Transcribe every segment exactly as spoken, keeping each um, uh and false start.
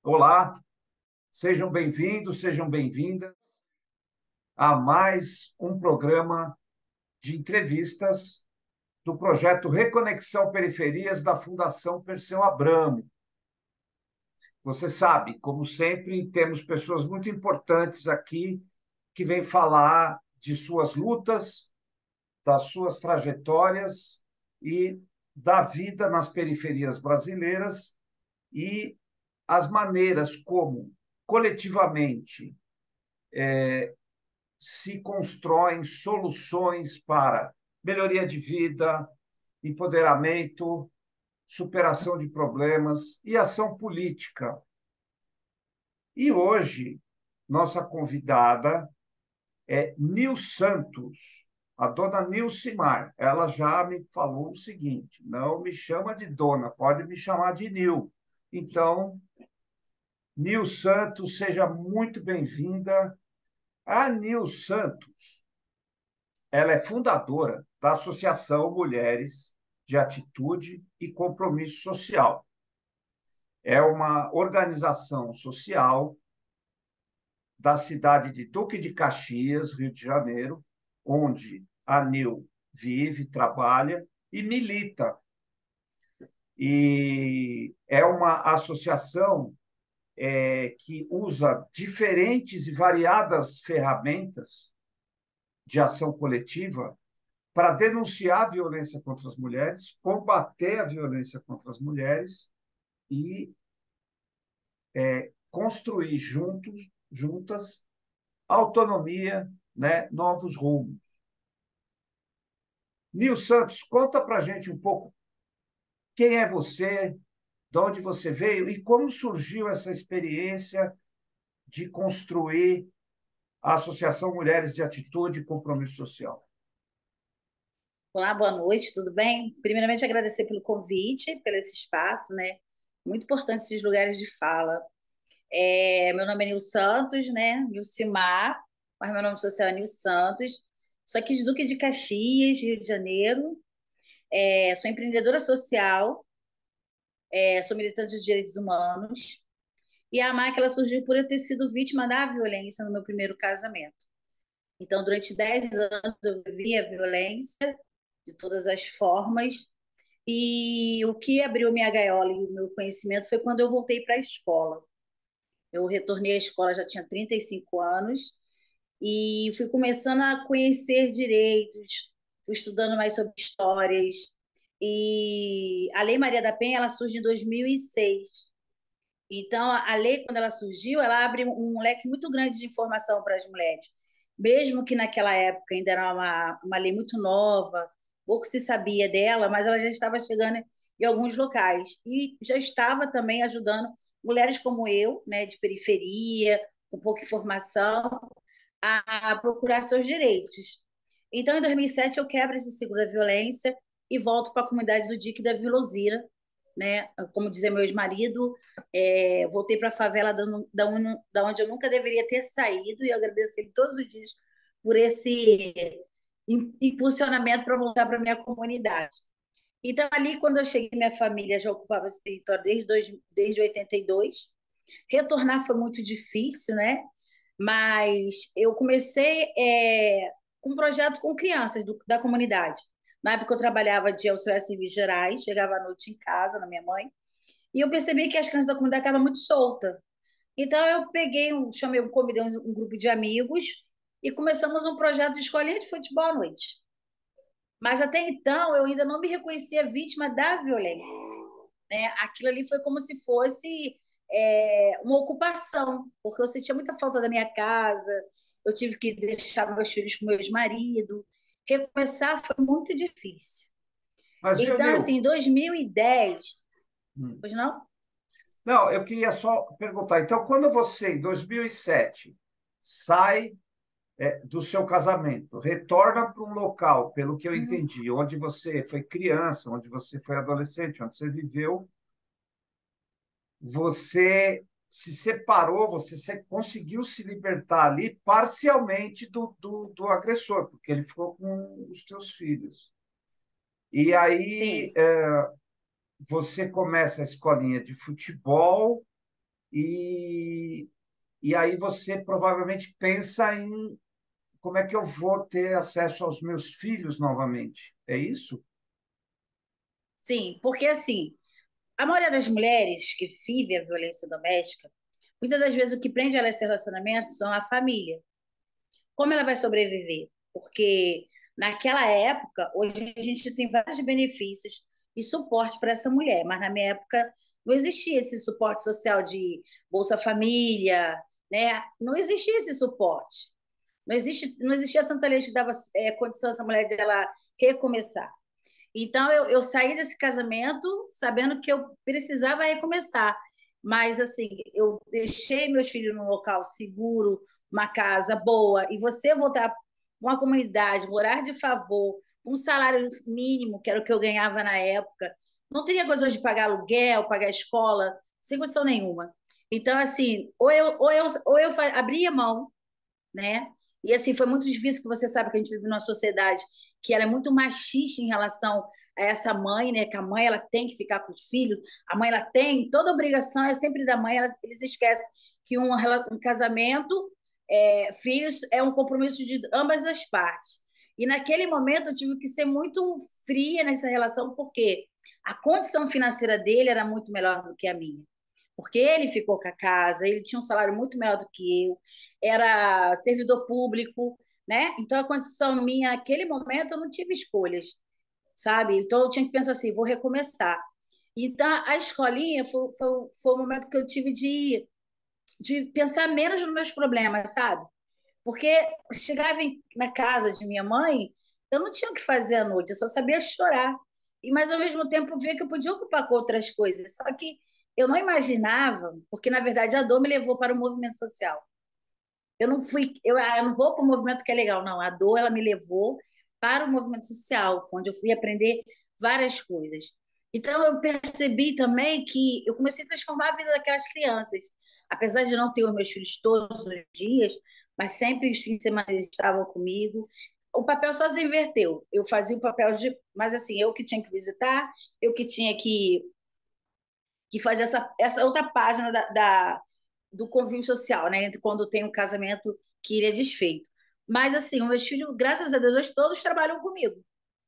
Olá, sejam bem-vindos, sejam bem-vindas a mais um programa de entrevistas do projeto Reconexão Periferias da Fundação Perseu Abramo. Você sabe, como sempre, temos pessoas muito importantes aqui que vêm falar de suas lutas, das suas trajetórias e da vida nas periferias brasileiras e as maneiras como, coletivamente, se constroem soluções para melhoria de vida, empoderamento, superação de problemas e ação política. E hoje, nossa convidada é Nil Santos, a dona Nilcimar. Ela já me falou o seguinte: não me chama de dona, pode me chamar de Nil. Então, Nil Santos, seja muito bem-vinda. A Nil Santos, ela é fundadora da Associação Mulheres de Atitude e Compromisso Social. É uma organização social da cidade de Duque de Caxias, Rio de Janeiro, onde a Nil vive, trabalha e milita. E é uma associação é, que usa diferentes e variadas ferramentas de ação coletiva para denunciar a violência contra as mulheres, combater a violência contra as mulheres e é, construir juntos, juntas autonomia, né, novos rumos. Nil Santos, conta para a gente um pouco quem é você, de onde você veio e como surgiu essa experiência de construir a Associação Mulheres de Atitude e Compromisso Social. Olá, boa noite, tudo bem? Primeiramente, agradecer pelo convite, pelo esse espaço, né? Muito importante esses lugares de fala. É, meu nome é Nil Santos, né? Nilcimar, mas meu nome social é Nil Santos. Sou aqui de Duque de Caxias, Rio de Janeiro. É, sou empreendedora social, é, sou militante de direitos humanos. E a máquina surgiu por eu ter sido vítima da violência no meu primeiro casamento. Então, durante dez anos, eu vivi a violência de todas as formas. E o que abriu minha gaiola e o meu conhecimento foi quando eu voltei para a escola. Eu retornei à escola, já tinha trinta e cinco anos, e fui começando a conhecer direitos, fui estudando mais sobre histórias. E a Lei Maria da Penha, ela surge em dois mil e seis. Então, a lei, quando ela surgiu, ela abre um leque muito grande de informação para as mulheres. Mesmo que naquela época ainda era uma, uma lei muito nova, pouco se sabia dela, mas ela já estava chegando em alguns locais. E já estava também ajudando mulheres como eu, né, de periferia, com pouca informação, a, a procurar seus direitos. Então, em dois mil e sete, eu quebro esse ciclo da violência e volto para a comunidade do Dique da Vila Alzira, né? Como dizia meu ex-marido, é, voltei para a favela da, da, da onde eu nunca deveria ter saído, e eu agradeço ele todos os dias por esse impulsionamento para voltar para a minha comunidade. Então, ali, quando eu cheguei, minha família já ocupava esse território desde, dois, desde oitenta e dois. Retornar foi muito difícil, né? Mas eu comecei é, com um projeto com crianças do, da comunidade. Na época, eu trabalhava de auxiliar civis gerais, chegava à noite em casa, na minha mãe, e eu percebi que as crianças da comunidade estavam muito soltas. Então, eu peguei, um, chamei, convidei um, um grupo de amigos e começamos um projeto de escolinha de futebol à noite. Mas até então, eu ainda não me reconhecia vítima da violência, né? Aquilo ali foi como se fosse é, uma ocupação, porque eu sentia muita falta da minha casa, eu tive que deixar meus filhos com meu ex-marido. Recomeçar foi muito difícil. Mas, viu, Então, assim, Nil? em dois mil e dez, Hum. pois não? Não, eu queria só perguntar. Então, quando você, em dois mil e sete, sai é, do seu casamento, retorna para um local, pelo que eu Uhum. entendi, onde você foi criança, onde você foi adolescente, onde você viveu, você se separou, você se, conseguiu se libertar ali parcialmente do, do, do agressor, porque ele ficou com os teus filhos. E aí Sim. é, você começa a escolinha de futebol e, e aí você provavelmente pensa em como é que eu vou ter acesso aos meus filhos novamente. É isso? Sim, porque assim, a maioria das mulheres que vivem a violência doméstica, muitas das vezes o que prende ela a esse relacionamento são a família. Como ela vai sobreviver? Porque naquela época, hoje a gente tem vários benefícios e suporte para essa mulher, mas na minha época não existia esse suporte social de Bolsa Família, né? Não existia esse suporte. Não, existe, não existia tanta lei que dava é, condição a essa mulher dela recomeçar. Então, eu, eu saí desse casamento sabendo que eu precisava recomeçar. Mas, assim, eu deixei meus filhos num local seguro, uma casa boa, e você voltar para uma comunidade, morar de favor, um salário mínimo, que era o que eu ganhava na época, não teria condição de pagar aluguel, pagar escola, sem condição nenhuma. Então, assim, ou eu, ou eu, ou eu abria mão, né? E assim, foi muito difícil, porque você sabe que a gente vive numa sociedade que ela é muito machista em relação a essa mãe, né? Que a mãe ela tem que ficar com os filhos, a mãe ela tem, toda obrigação é sempre da mãe, ela, eles esquecem que um, um casamento, é, filhos, é um compromisso de ambas as partes. E naquele momento eu tive que ser muito fria nessa relação, porque a condição financeira dele era muito melhor do que a minha. Porque ele ficou com a casa, ele tinha um salário muito melhor do que eu, era servidor público, né? Então a condição minha naquele momento eu não tive escolhas, sabe? Então eu tinha que pensar assim, vou recomeçar. Então a escolinha foi, foi, foi o momento que eu tive de, de pensar menos nos meus problemas, sabe? Porque eu chegava em, na casa de minha mãe, eu não tinha o que fazer à noite, eu só sabia chorar. E mas ao mesmo tempo via que eu podia ocupar com outras coisas. Só que eu não imaginava, porque na verdade a dor me levou para o movimento social. Eu não fui, eu, ah, eu não vou para o movimento que é legal, não. A dor ela me levou para o movimento social, onde eu fui aprender várias coisas. Então eu percebi também que eu comecei a transformar a vida daquelas crianças, apesar de não ter os meus filhos todos os dias, mas sempre os fins de semana eles estavam comigo. O papel só se inverteu. Eu fazia o papel de, mas assim, eu que tinha que visitar, eu que tinha que que fazer essa, essa outra página da, da do convívio social, né? Entre quando tem um casamento que ele é desfeito. Mas, assim, os meus filhos, graças a Deus, hoje todos trabalham comigo.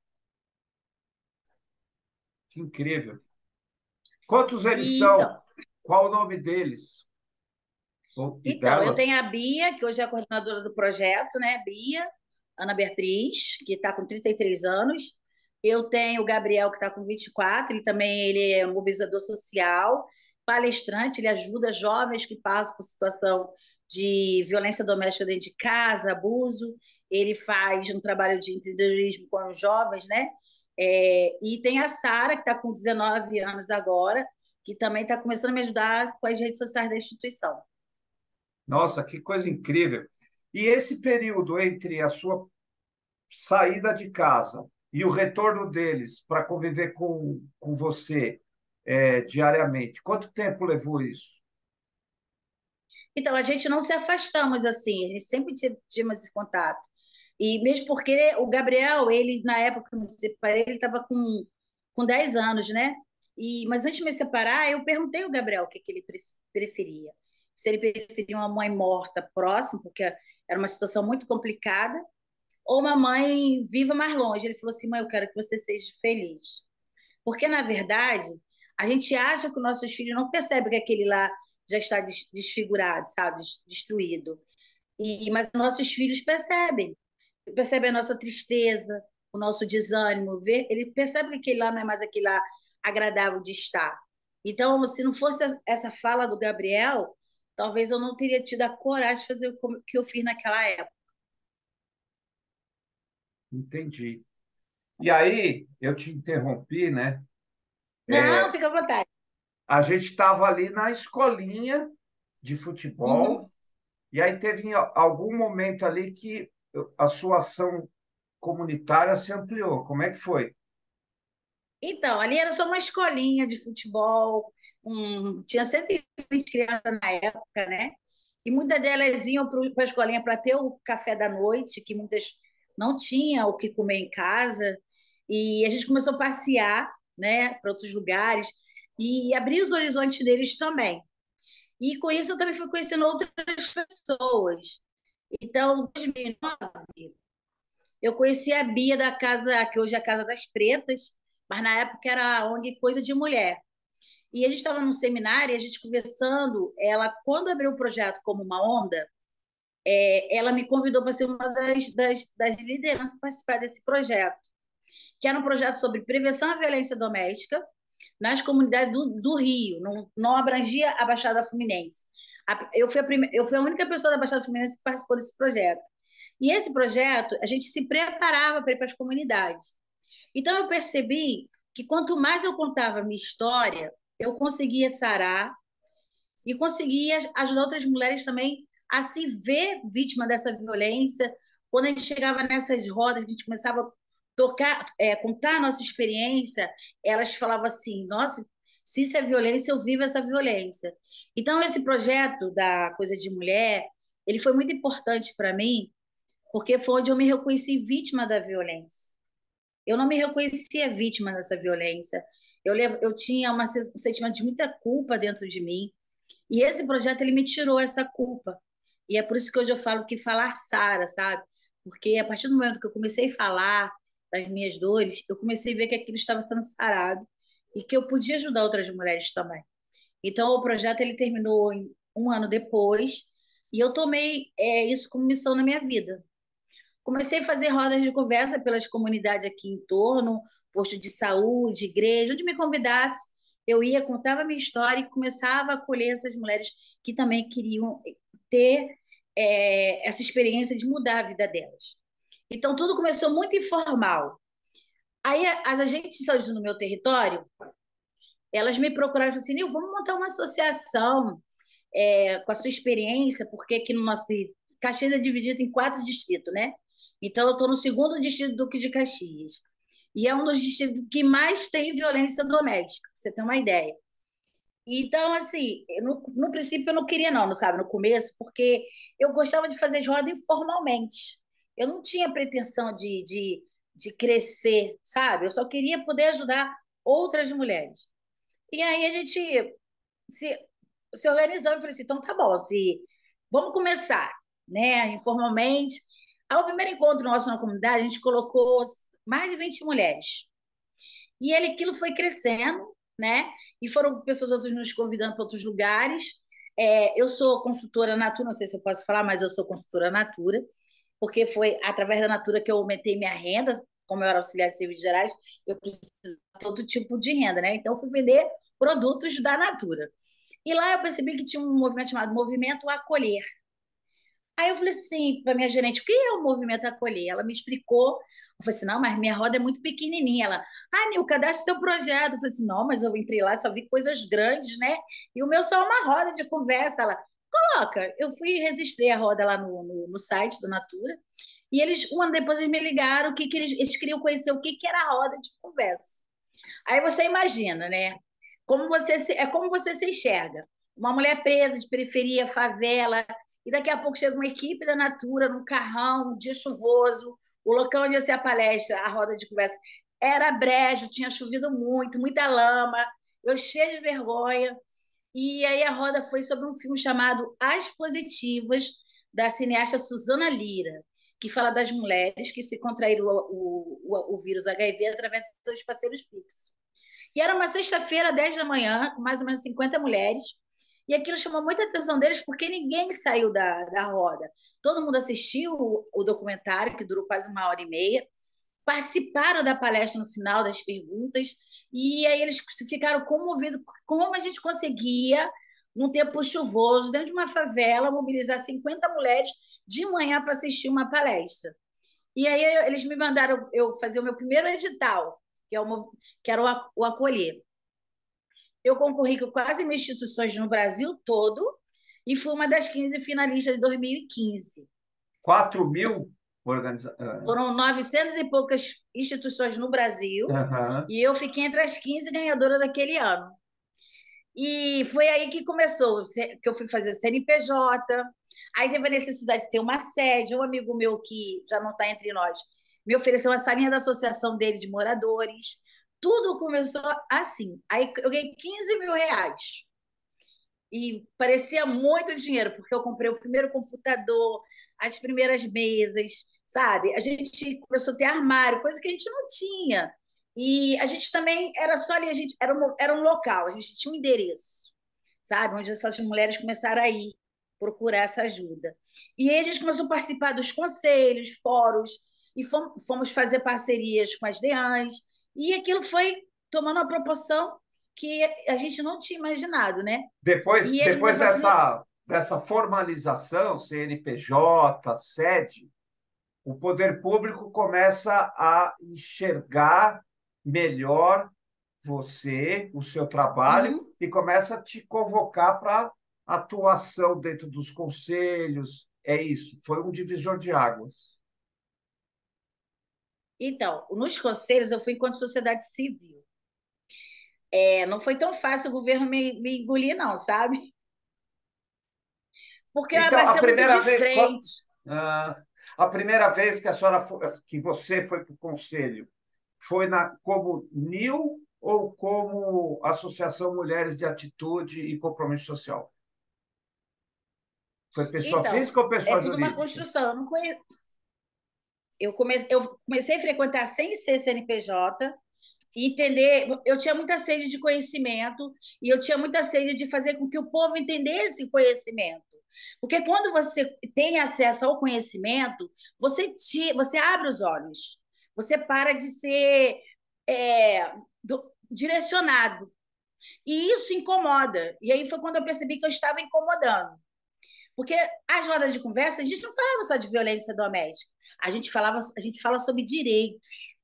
Que incrível. Quantos eles E, são? então, Qual o nome deles? Ou- E então, eu tenho delas? a Bia, que hoje é a coordenadora do projeto, né? Bia, Ana Beatriz, que está com trinta e três anos. Eu tenho o Gabriel, que está com vinte e quatro, ele também ele é mobilizador social, palestrante, ele ajuda jovens que passam por situação de violência doméstica dentro de casa, abuso. Ele faz um trabalho de empreendedorismo com os jovens, né? É, e tem a Sara, que está com dezenove anos agora, que também está começando a me ajudar com as redes sociais da instituição. Nossa, que coisa incrível. E esse período entre a sua saída de casa e o retorno deles para conviver com, com você é, diariamente, quanto tempo levou isso? Então, a gente não se afastamos assim, a gente sempre tivemos esse contato. E mesmo porque o Gabriel, ele, na época que eu me separei, ele estava com, com dez anos, né? E, mas antes de me separar, eu perguntei ao Gabriel o que, que ele preferia. Se ele preferia uma mãe morta próximo, porque era uma situação muito complicada, ou uma mãe viva mais longe. Ele falou assim: mãe, eu quero que você seja feliz. Porque, na verdade, a gente acha que os nossos filhos não percebem que aquele lá já está desfigurado, sabe? Destruído. E, mas nossos filhos percebem. Percebem a nossa tristeza, o nosso desânimo. Ver, ele percebe que aquele lá não é mais aquele lá agradável de estar. Então, se não fosse essa fala do Gabriel, talvez eu não teria tido a coragem de fazer o que eu fiz naquela época. Entendi. E aí, eu te interrompi, né? Não, fica à vontade. A gente estava ali na escolinha de Uhum. futebol, e aí teve algum momento ali que a sua ação comunitária se ampliou. Como é que foi? Então, ali era só uma escolinha de futebol, um, tinha cento e vinte crianças na época, né? E muitas delas iam para a escolinha para ter o café da noite, que muitas não tinham o que comer em casa. E a gente começou a passear, né, para outros lugares e abrir os horizontes deles também. E com isso eu também fui conhecendo outras pessoas. Então, em dois mil e nove, eu conheci a Bia da casa, que hoje é a Casa das Pretas, mas na época era a O N G Coisa de Mulher. E a gente estava num seminário, e a gente conversando, ela, quando abriu o projeto Como uma Onda, é, ela me convidou para ser uma das, das, das lideranças para participar desse projeto, que era um projeto sobre prevenção à violência doméstica nas comunidades do, do Rio, não, não abrangia a Baixada Fluminense. A, eu, fui a prime, eu fui a única pessoa da Baixada Fluminense que participou desse projeto. E esse projeto, a gente se preparava para ir para as comunidades. Então, eu percebi que quanto mais eu contava a minha história, eu conseguia sarar e conseguia ajudar outras mulheres também a se ver vítima dessa violência. Quando a gente chegava nessas rodas, a gente começava a tocar, é, contar a nossa experiência, elas falavam assim: nossa, se isso é violência, eu vivo essa violência. Então, esse projeto da Coisa de Mulher, ele foi muito importante para mim, porque foi onde eu me reconheci vítima da violência. Eu não me reconhecia vítima dessa violência. Eu, levo, eu tinha uma, um sentimento de muita culpa dentro de mim. E esse projeto ele me tirou essa culpa. E é por isso que hoje eu falo que falar Sara, sabe? Porque a partir do momento que eu comecei a falar das minhas dores, eu comecei a ver que aquilo estava sendo sarado e que eu podia ajudar outras mulheres também. Então, o projeto ele terminou um ano depois e eu tomei é, isso como missão na minha vida. Comecei a fazer rodas de conversa pelas comunidades aqui em torno, posto de saúde, igreja, onde me convidasse, eu ia, contava a minha história e começava a acolher essas mulheres que também queriam ter é, essa experiência de mudar a vida delas. Então, tudo começou muito informal. Aí, as agentes de saúde no meu território, elas me procuraram e falaram assim: Nil, vamos montar uma associação é, com a sua experiência, porque aqui no nosso Caxias é dividido em quatro distritos, né? Então, eu estou no segundo distrito do Duque de Caxias. E é um dos distritos que mais tem violência doméstica, pra você ter uma ideia. Então, assim, no, no princípio eu não queria não, não sabe, no começo, porque eu gostava de fazer roda informalmente. Eu não tinha pretensão de, de, de crescer, sabe? Eu só queria poder ajudar outras mulheres. E aí a gente se, se organizamos e falei assim, então tá bom, se, vamos começar, né, informalmente. Ao primeiro encontro nosso na comunidade, a gente colocou mais de vinte mulheres. E ele, aquilo foi crescendo, né? E foram pessoas outras nos convidando para outros lugares. É, eu sou consultora Natura, não sei se eu posso falar, mas eu sou consultora Natura, porque foi através da Natura que eu aumentei minha renda, como eu era auxiliar de serviços gerais, eu preciso de todo tipo de renda, né? Então, eu fui vender produtos da Natura. E lá eu percebi que tinha um movimento chamado Movimento Acolher. Aí eu falei assim para minha gerente, o que é o Movimento Acolher? Ela me explicou. Eu falei assim, não, mas minha roda é muito pequenininha. Ela, ah, Nil, cadastre seu projeto. Eu falei assim, não, mas eu entrei lá, só vi coisas grandes, né? E o meu só é uma roda de conversa. Ela, coloca. Eu fui e registrei a roda lá no, no, no site do Natura. E eles, um ano depois, eles me ligaram que, que eles, eles queriam conhecer o que, que era a roda de conversa. Aí você imagina, né? Como você se, é como você se enxerga. Uma mulher presa de periferia, favela, e daqui a pouco chega uma equipe da Natura num carrão, um dia chuvoso, o local onde ia ser a palestra, a roda de conversa, era brejo, tinha chovido muito, muita lama, eu cheia de vergonha. E aí a roda foi sobre um filme chamado As Positivas, da cineasta Suzana Lira, que fala das mulheres que se contraíram o, o, o vírus H I V através dos seus parceiros fixos. E era uma sexta-feira, dez da manhã, com mais ou menos cinquenta mulheres. E aquilo chamou muita atenção deles porque ninguém saiu da, da roda. Todo mundo assistiu o, o documentário, que durou quase uma hora e meia, participaram da palestra no final, das perguntas, e aí eles ficaram comovidos como a gente conseguia, num tempo chuvoso, dentro de uma favela, mobilizar cinquenta mulheres de manhã para assistir uma palestra. E aí eles me mandaram eu fazer o meu primeiro edital, que, é uma, que era o, o Acolher. Eu concorri com quase mil instituições no Brasil todo e fui uma das quinze finalistas de dois mil e quinze. quatro mil organiza... Foram novecentas e poucas instituições no Brasil Uhum. e eu fiquei entre as quinze ganhadoras daquele ano. E foi aí que começou, que eu fui fazer C N P J, aí teve a necessidade de ter uma sede. Um amigo meu que já não está entre nós me ofereceu uma salinha da associação dele de moradores. Tudo começou assim. Aí eu ganhei quinze mil reais. e parecia muito dinheiro, porque eu comprei o primeiro computador, as primeiras mesas, sabe? A gente começou a ter armário, coisa que a gente não tinha. E a gente também era só ali, a gente era um, era um local, a gente tinha um endereço, sabe? Onde essas mulheres começaram a ir procurar essa ajuda. E aí a gente começou a participar dos conselhos, fóruns, e fomos, fomos fazer parcerias com as DEANs, e aquilo foi tomando uma proporção que a gente não tinha imaginado, né? Depois, E a gente depois começou a fazer. dessa, dessa formalização, C N P J, sede, o poder público começa a enxergar melhor você, o seu trabalho, Uhum. e começa a te convocar para atuação dentro dos conselhos. É isso, foi um divisor de águas. Então, nos conselhos eu fui enquanto sociedade civil. É, não foi tão fácil o governo me, me engolir, não, sabe? Porque eu Então, a batia muito primeira de vez, frente. ah, a primeira vez que a senhora fo- que você foi para o conselho, foi na, como N I L ou como Associação Mulheres de Atitude e Compromisso Social? Foi pessoa Então, física ou é pessoa tudo uma jurídica? construção. Eu, não conhe... eu, comecei, eu comecei a frequentar sem ser C N P J, e entender. Eu tinha muita sede de conhecimento e eu tinha muita sede de fazer com que o povo entendesse conhecimento. Porque quando você tem acesso ao conhecimento, você, te, você abre os olhos, você para de ser é, do, direcionado. E isso incomoda. E aí foi quando eu percebi que eu estava incomodando. Porque as rodas de conversa, a gente não falava só de violência doméstica, a gente, falava, a gente fala sobre direitos.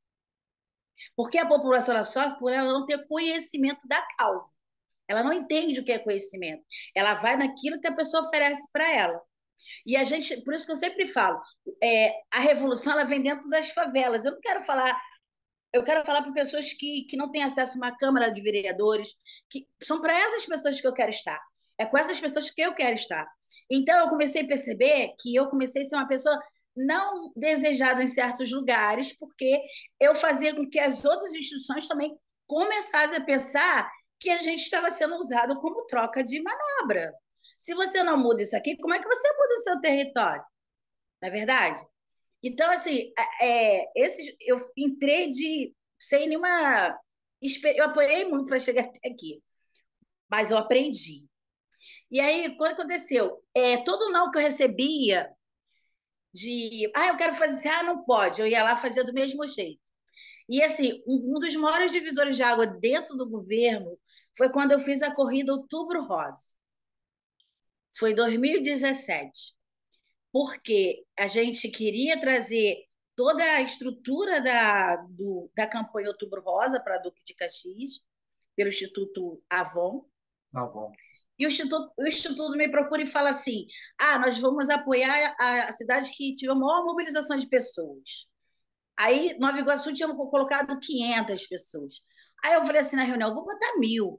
Porque a população ela sofre por ela não ter conhecimento da causa. Ela não entende o que é conhecimento. Ela vai naquilo que a pessoa oferece para ela. E a gente, por isso que eu sempre falo, é, a revolução ela vem dentro das favelas. Eu não quero falar, eu quero falar para pessoas que, que não têm acesso a uma Câmara de Vereadores, que são para essas pessoas que eu quero estar. É com essas pessoas que eu quero estar. Então eu comecei a perceber que eu comecei a ser uma pessoa não desejada em certos lugares, porque eu fazia com que as outras instituições também começassem a pensar que a gente estava sendo usado como troca de manobra. Se você não muda isso aqui, como é que você muda o seu território? Não é verdade? Então, assim, é, esses, eu entrei de sem nenhuma. Eu apoiei muito para chegar até aqui, mas eu aprendi. E aí, quando aconteceu? É, todo não que eu recebia de. Ah, eu quero fazer. Ah, não pode. Eu ia lá fazer do mesmo jeito. E, assim, um, um dos maiores divisores de água dentro do governo foi quando eu fiz a corrida Outubro Rosa. Foi em dois mil e dezessete. Porque a gente queria trazer toda a estrutura da, do, da campanha Outubro Rosa para Duque de Caxias, pelo Instituto Avon, Tá bom. e o Instituto, o Instituto me procura e fala assim: ah, nós vamos apoiar a, a cidade que tiver a maior mobilização de pessoas. Aí, Nova Iguaçu tinha colocado quinhentas pessoas. Aí eu falei assim na reunião: vou botar mil.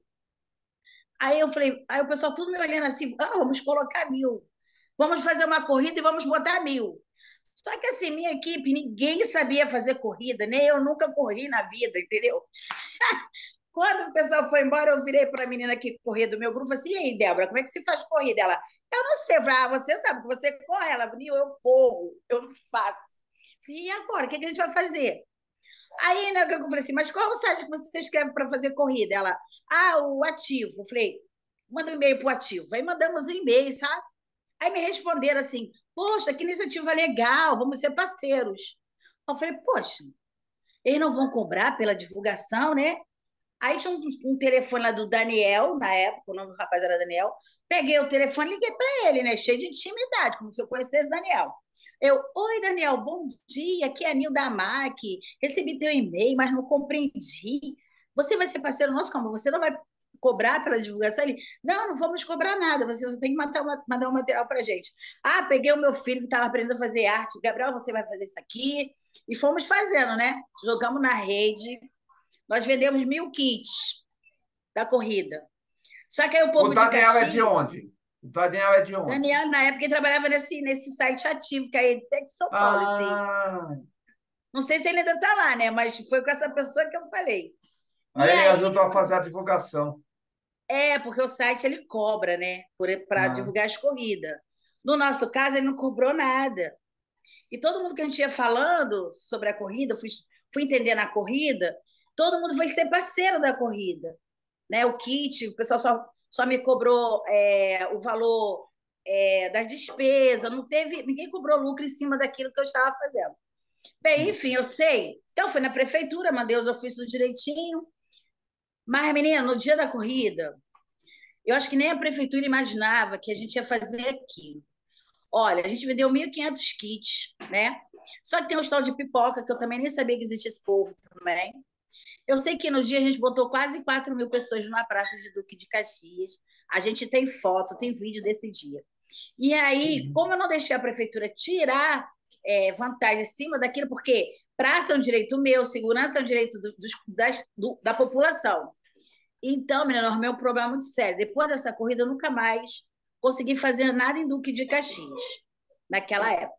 Aí eu falei, aí o pessoal tudo me olhando assim: ah, vamos colocar mil. Vamos fazer uma corrida e vamos botar mil. Só que assim, minha equipe, ninguém sabia fazer corrida, nem eu nunca corri na vida, entendeu? Quando o pessoal foi embora, eu virei para a menina que corria do meu grupo e falei assim: e aí, Débora, como é que se faz corrida? Ela, eu não sei. Eu falei, ah, você sabe que você corre. Ela, eu corro, eu não faço. Eu falei, e agora? O que, que a gente vai fazer? Aí, né, eu falei assim: mas qual o site que você escreve para fazer corrida? Ela, ah, o Ativo. Eu falei, manda um e-mail para o Ativo. Aí mandamos um e-mail, sabe? Aí me responderam assim: poxa, que iniciativa legal, vamos ser parceiros. Eu falei, poxa, eles não vão cobrar pela divulgação, né? Aí tinha um, um telefone lá do Daniel, na época, o nome do rapaz era Daniel. Peguei o telefone e liguei para ele, né? Cheio de intimidade, como se eu conhecesse Daniel. Eu, oi, Daniel, bom dia, aqui é a Nilda Mac. Recebi teu e-mail, mas não compreendi. Você vai ser parceiro nosso? Como? Você não vai cobrar pela divulgação? Ele, não, não vamos cobrar nada, você só tem que mandar, uma, mandar um material para gente. Ah, peguei o meu filho que estava aprendendo a fazer arte. Gabriel, você vai fazer isso aqui. E fomos fazendo, né? Jogamos na rede. Nós vendemos mil kits da corrida. Só que aí o O povo de Daniel é de Caxias, onde? O Daniel é de onde? Daniel, na época, ele trabalhava nesse, nesse site ativo, que é até de São Paulo, esse. Ah, Não sei se ele ainda está lá, né? Mas foi com essa pessoa que eu falei. E aí ele aí, ajudou a fazer a divulgação. É, porque o site ele cobra, né, para Ah, divulgar as corridas. No nosso caso, ele não cobrou nada. E todo mundo que a gente ia falando sobre a corrida, eu fui, fui entendendo a corrida, todo mundo foi ser parceiro da corrida. Né? O kit, o pessoal só, só me cobrou é, o valor é, das despesas, não teve, ninguém cobrou lucro em cima daquilo que eu estava fazendo. Bem, sim. enfim, eu sei. Então, fui na prefeitura, mandei os ofícios direitinho. Mas, menina, no dia da corrida, eu acho que nem a prefeitura imaginava que a gente ia fazer aquilo. Olha, a gente vendeu mil e quinhentos kits, né? Só que tem um tal de pipoca, que eu também nem sabia que existia esse povo também. Eu sei que no dia a gente botou quase quatro mil pessoas numa praça de Duque de Caxias. A gente tem foto, tem vídeo desse dia. E aí, Uhum. como eu não deixei a prefeitura tirar é, vantagem em cima daquilo, porque praça é um direito meu, segurança é um direito do, dos, das, do, da população. Então, menina, eu arrumei um problema muito sério. Depois dessa corrida, eu nunca mais consegui fazer nada em Duque de Caxias, naquela época.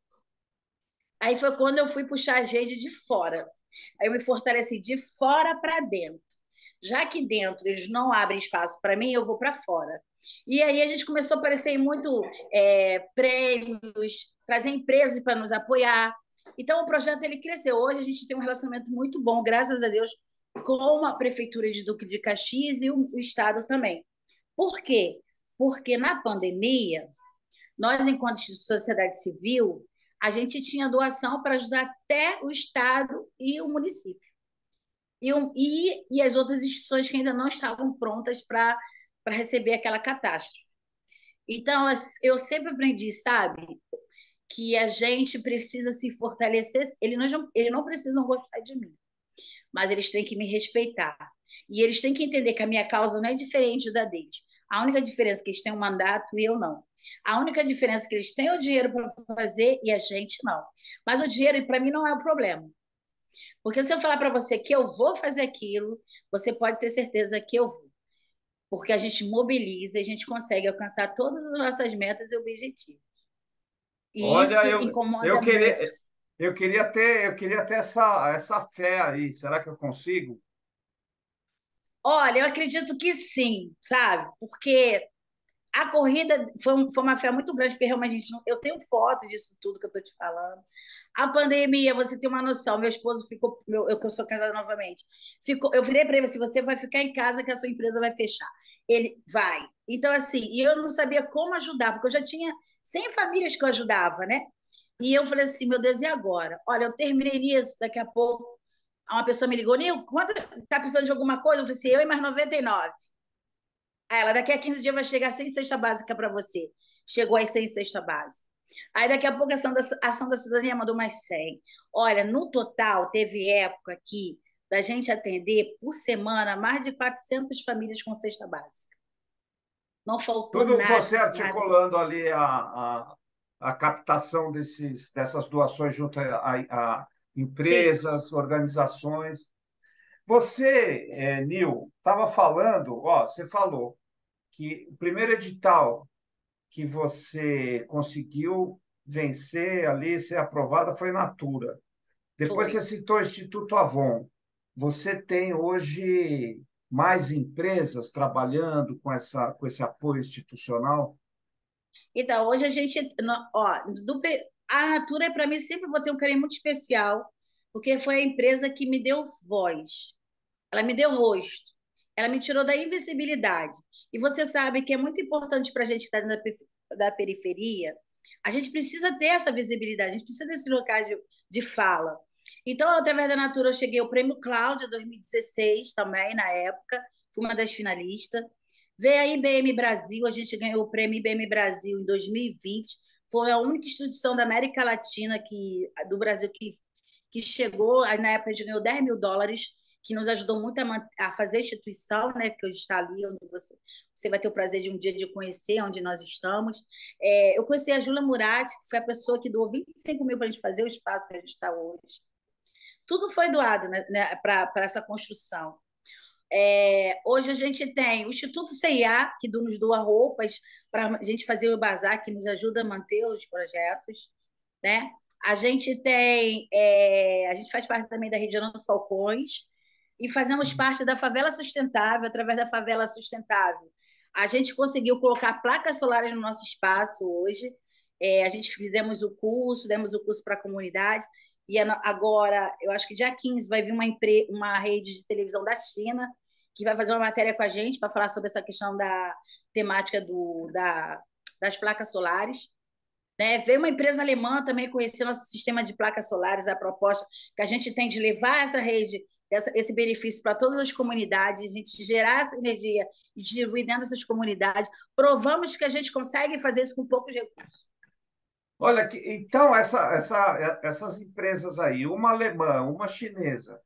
Aí foi quando eu fui puxar a rede de fora. Aí eu me fortaleci de fora para dentro. Já que dentro eles não abrem espaço para mim, eu vou para fora. E aí a gente começou a aparecer muito é, prêmios, trazer empresas para nos apoiar. Então o projeto ele cresceu. Hoje a gente tem um relacionamento muito bom, graças a Deus, com a prefeitura de Duque de Caxias e o, o estado também. Por quê? Porque na pandemia nós, enquanto sociedade civil, a gente tinha doação para ajudar até o Estado e o município. E, e, e as outras instituições que ainda não estavam prontas para receber aquela catástrofe. Então, eu sempre aprendi, sabe, que a gente precisa se fortalecer. Eles não, eles não precisam gostar de mim, mas eles têm que me respeitar. E eles têm que entender que a minha causa não é diferente da deles. A única diferença é que eles têm um mandato e eu não. A única diferença é que eles têm o dinheiro para fazer e a gente não. Mas o dinheiro, para mim, não é o problema. Porque se eu falar para você que eu vou fazer aquilo, você pode ter certeza que eu vou. Porque a gente mobiliza e a gente consegue alcançar todas as nossas metas e objetivos. E Olha, isso eu, eu incomoda muito. queria, eu queria ter, eu queria ter essa, essa fé aí. Será que eu consigo? Olha, eu acredito que sim, sabe? Porque a corrida foi, um, foi uma fé muito grande, porque realmente a gente não, eu tenho foto disso tudo que eu estou te falando. A pandemia, você tem uma noção, meu esposo ficou, meu, eu que eu sou casada novamente, ficou, eu virei para ele assim, você vai ficar em casa que a sua empresa vai fechar. Ele vai. Então, assim, e eu não sabia como ajudar, porque eu já tinha cem famílias que eu ajudava, né? E eu falei assim, meu Deus, e agora? Olha, eu terminei nisso, daqui a pouco uma pessoa me ligou, Nil, quando tá precisando de alguma coisa? Eu falei assim, eu e mais noventa e nove. Aí ela, daqui a quinze dias vai chegar sem cesta básica para você. Chegou aí sem cesta básica. Aí daqui a pouco a ação da, a ação da cidadania mandou mais cem. Olha, no total, teve época aqui da gente atender por semana mais de quatrocentas famílias com cesta básica. Não faltou Tudo nada, você nada. articulando ali a, a, a captação desses, dessas doações junto a, a Sim, empresas, organizações. Você, é, Nil, estava falando, ó, você falou que o primeiro edital que você conseguiu vencer ali, ser aprovada, foi Natura. Depois você foi. citou o Instituto Avon. Você tem hoje mais empresas trabalhando com essa, com esse apoio institucional? Então, hoje a gente, ó, do, a Natura, para mim, sempre vou ter um carinho muito especial, porque foi a empresa que me deu voz. Ela me deu rosto, ela me tirou da invisibilidade. E você sabe que é muito importante para a gente que está da, da periferia, a gente precisa ter essa visibilidade, a gente precisa desse lugar de, de fala. Então, através da Natura, eu cheguei ao Prêmio Cláudia dois mil e dezesseis também, na época, fui uma das finalistas. Veio a I B M Brasil, a gente ganhou o prêmio I B M Brasil em dois mil e vinte. Foi a única instituição da América Latina que, do Brasil que, que chegou, na época a gente ganhou dez mil dólares, que nos ajudou muito a, a fazer a instituição, né, que hoje está ali, onde você, você vai ter o prazer de um dia de conhecer, onde nós estamos. É, eu conheci a Júlia Murati, que foi a pessoa que doou vinte e cinco mil para a gente fazer o espaço que a gente está hoje. Tudo foi doado, né, né, para essa construção. É, hoje a gente tem o Instituto C I A, que nos doa roupas para a gente fazer o bazar, que nos ajuda a manter os projetos, né? A gente tem, é, a gente faz parte também da Região dos Falcões, e fazemos parte da Favela Sustentável, através da Favela Sustentável. A gente conseguiu colocar placas solares no nosso espaço hoje. É, a gente fizemos o curso, demos o curso para a comunidade, e agora, eu acho que dia quinze vai vir uma, empre... uma rede de televisão da China que vai fazer uma matéria com a gente para falar sobre essa questão da temática do, da, das placas solares. Né? Veio uma empresa alemã também conhecer nosso sistema de placas solares, a proposta que a gente tem de levar essa rede, essa, esse benefício para todas as comunidades, a gente gerar essa energia e distribuir dentro dessas comunidades. Provamos que a gente consegue fazer isso com poucos recursos. Olha, que, então, essa, essa, essas empresas aí, uma alemã, uma chinesa,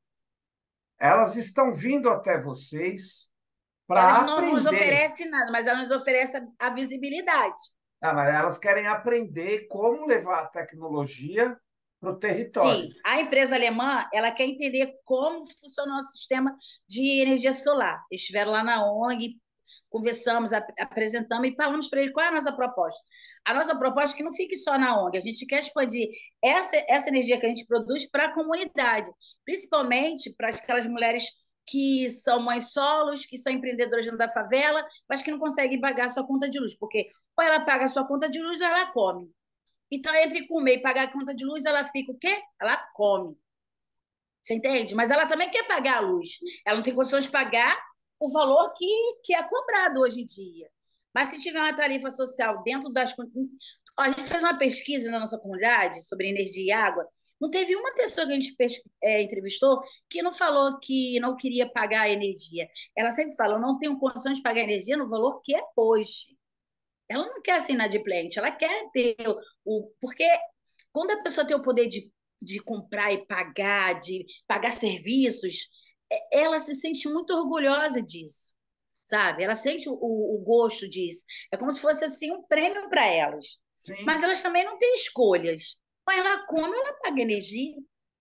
elas estão vindo até vocês Elas para não nos aprender. oferecem nada, mas elas nos oferecem a visibilidade. Ah, mas elas querem aprender como levar a tecnologia para o Sim, território. a empresa alemã ela quer entender como funciona o nosso sistema de energia solar. Eles estiveram lá na O N G, conversamos, ap apresentamos e falamos para ele qual é a nossa proposta. A nossa proposta é que não fique só na O N G, a gente quer expandir essa, essa energia que a gente produz para a comunidade, principalmente para aquelas mulheres que são mães solos, que são empreendedoras dentro da favela, mas que não conseguem pagar a sua conta de luz, porque ou ela paga a sua conta de luz ou ela come. Então, entre comer e pagar a conta de luz, ela fica o quê? Ela come. Você entende? Mas ela também quer pagar a luz. Ela não tem condições de pagar o valor que, que é cobrado hoje em dia. Mas se tiver uma tarifa social dentro das... A gente fez uma pesquisa na nossa comunidade sobre energia e água. Não teve uma pessoa que a gente é, entrevistou que não falou que não queria pagar a energia. Ela sempre falou, não tenho condições de pagar a energia no valor que é hoje. Ela não quer ser inadimplente, ela quer ter o. Porque quando a pessoa tem o poder de, de comprar e pagar, de pagar serviços, ela se sente muito orgulhosa disso, sabe? Ela sente o, o gosto disso. É como se fosse assim um prêmio para elas. Sim. Mas elas também não têm escolhas. Ou ela come, ou ela paga energia.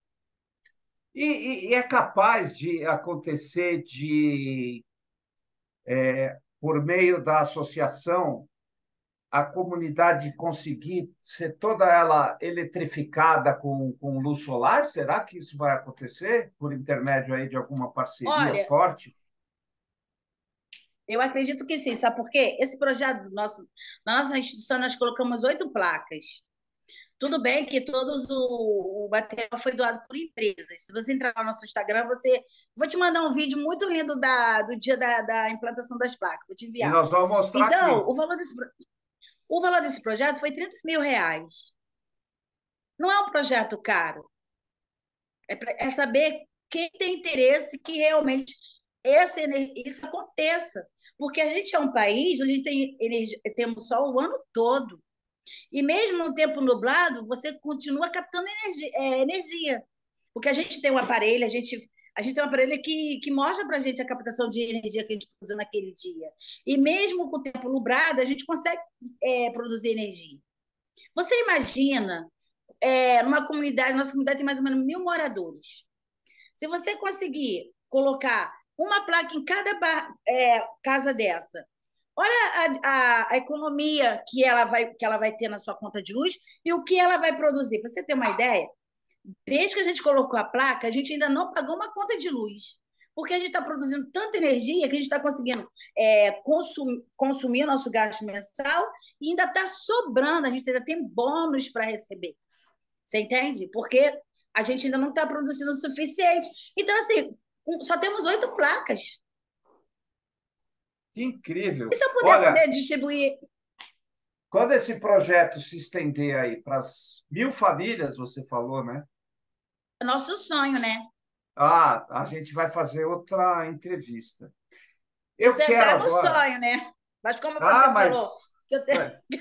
E, e, e é capaz de acontecer de, por meio da associação, a comunidade conseguir ser toda ela eletrificada com, com luz solar? Será que isso vai acontecer por intermédio aí de alguma parceria Olha, forte? eu acredito que sim, sabe por quê? Esse projeto nosso, na nossa instituição, nós colocamos oito placas. Tudo bem que todos o, o material foi doado por empresas. Se você entrar no nosso Instagram, você. Vou te mandar um vídeo muito lindo da, do dia da, da implantação das placas, vou te E enviar. nós vamos mostrar Então, aqui. o valor desse, o valor desse projeto foi trinta mil reais. Não é um projeto caro. É, pra, é saber quem tem interesse que realmente essa, isso aconteça. Porque a gente é um país onde a gente tem energia, temos sol o ano todo. E mesmo no tempo nublado, você continua captando energia, é, energia. Porque a gente tem um aparelho, a gente, a gente tem um aparelho que, que mostra para a gente a captação de energia que a gente produziu naquele dia. E mesmo com o tempo nublado, a gente consegue é, produzir energia. Você imagina, é, numa comunidade, nossa comunidade tem mais ou menos mil moradores. Se você conseguir colocar uma placa em cada bar, é, casa dessa, olha a, a, a, economia que ela, vai, que ela vai ter na sua conta de luz e o que ela vai produzir. Para você ter uma ideia, desde que a gente colocou a placa, a gente ainda não pagou uma conta de luz. Porque a gente está produzindo tanta energia que a gente está conseguindo é, consum, consumir nosso gasto mensal e ainda está sobrando, a gente ainda tem bônus para receber. Você entende? Porque a gente ainda não está produzindo o suficiente. Então, assim, só temos oito placas. Que incrível! E se eu puder Olha, poder distribuir. quando esse projeto se estender aí para as mil famílias, você falou, né? É nosso sonho, né? Ah, a gente vai fazer outra entrevista. Isso Eu quero é no agora. sonho, né? Mas como Ah, você falou, mas que eu tenho... ué,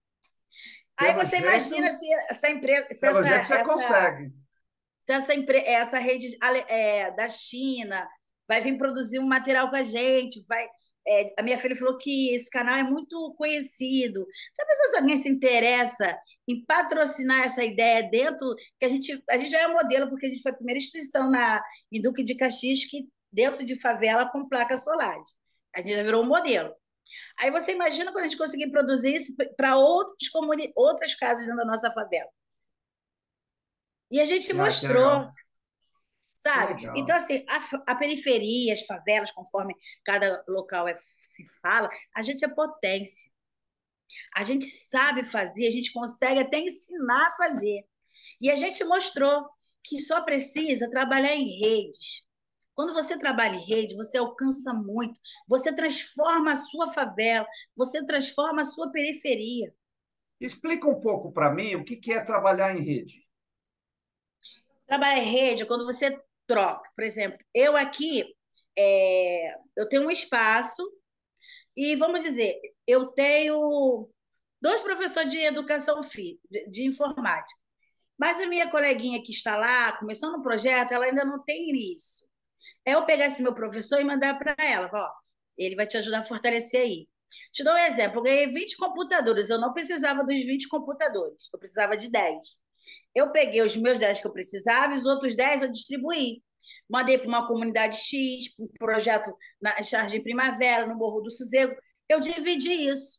Aí pelo você imagina jeito, se essa empresa, se pelo essa, jeito você essa, consegue. se essa, empre... essa rede é, da China vai vir produzir um material com a gente, vai. É, a minha filha falou que esse canal é muito conhecido. Sabe se alguém se interessa em patrocinar essa ideia dentro, que a gente, a gente já é um modelo, porque a gente foi a primeira instituição na, em Duque de Caxias que dentro de favela com placas solares. A gente já virou um modelo. Aí você imagina quando a gente conseguir produzir isso para outras, comuni... outras casas dentro da nossa favela. E a gente Ah, que mostrou, legal. Que sabe? Então, legal. assim, a, a periferia, as favelas, conforme cada local é, se fala, a gente é potência. A gente sabe fazer, a gente consegue até ensinar a fazer. E a gente mostrou que só precisa trabalhar em redes. Quando você trabalha em rede, você alcança muito, você transforma a sua favela, você transforma a sua periferia. Explica um pouco para mim o que que é trabalhar em rede. Trabalhar em rede é quando você troca. Por exemplo, eu aqui, é, eu tenho um espaço e, vamos dizer, eu tenho dois professores de educação física, de, de informática. Mas a minha coleguinha que está lá, começando o projeto, ela ainda não tem isso. É eu pegar esse meu professor e mandar para ela, ó, ele vai te ajudar a fortalecer aí. Te dou um exemplo, eu ganhei vinte computadores, eu não precisava dos vinte computadores, eu precisava de dez. Eu peguei os meus dez que eu precisava e os outros dez eu distribuí. Mandei para uma comunidade X, para um projeto na Jardim Primavera, no Morro do Sossego. Eu dividi isso.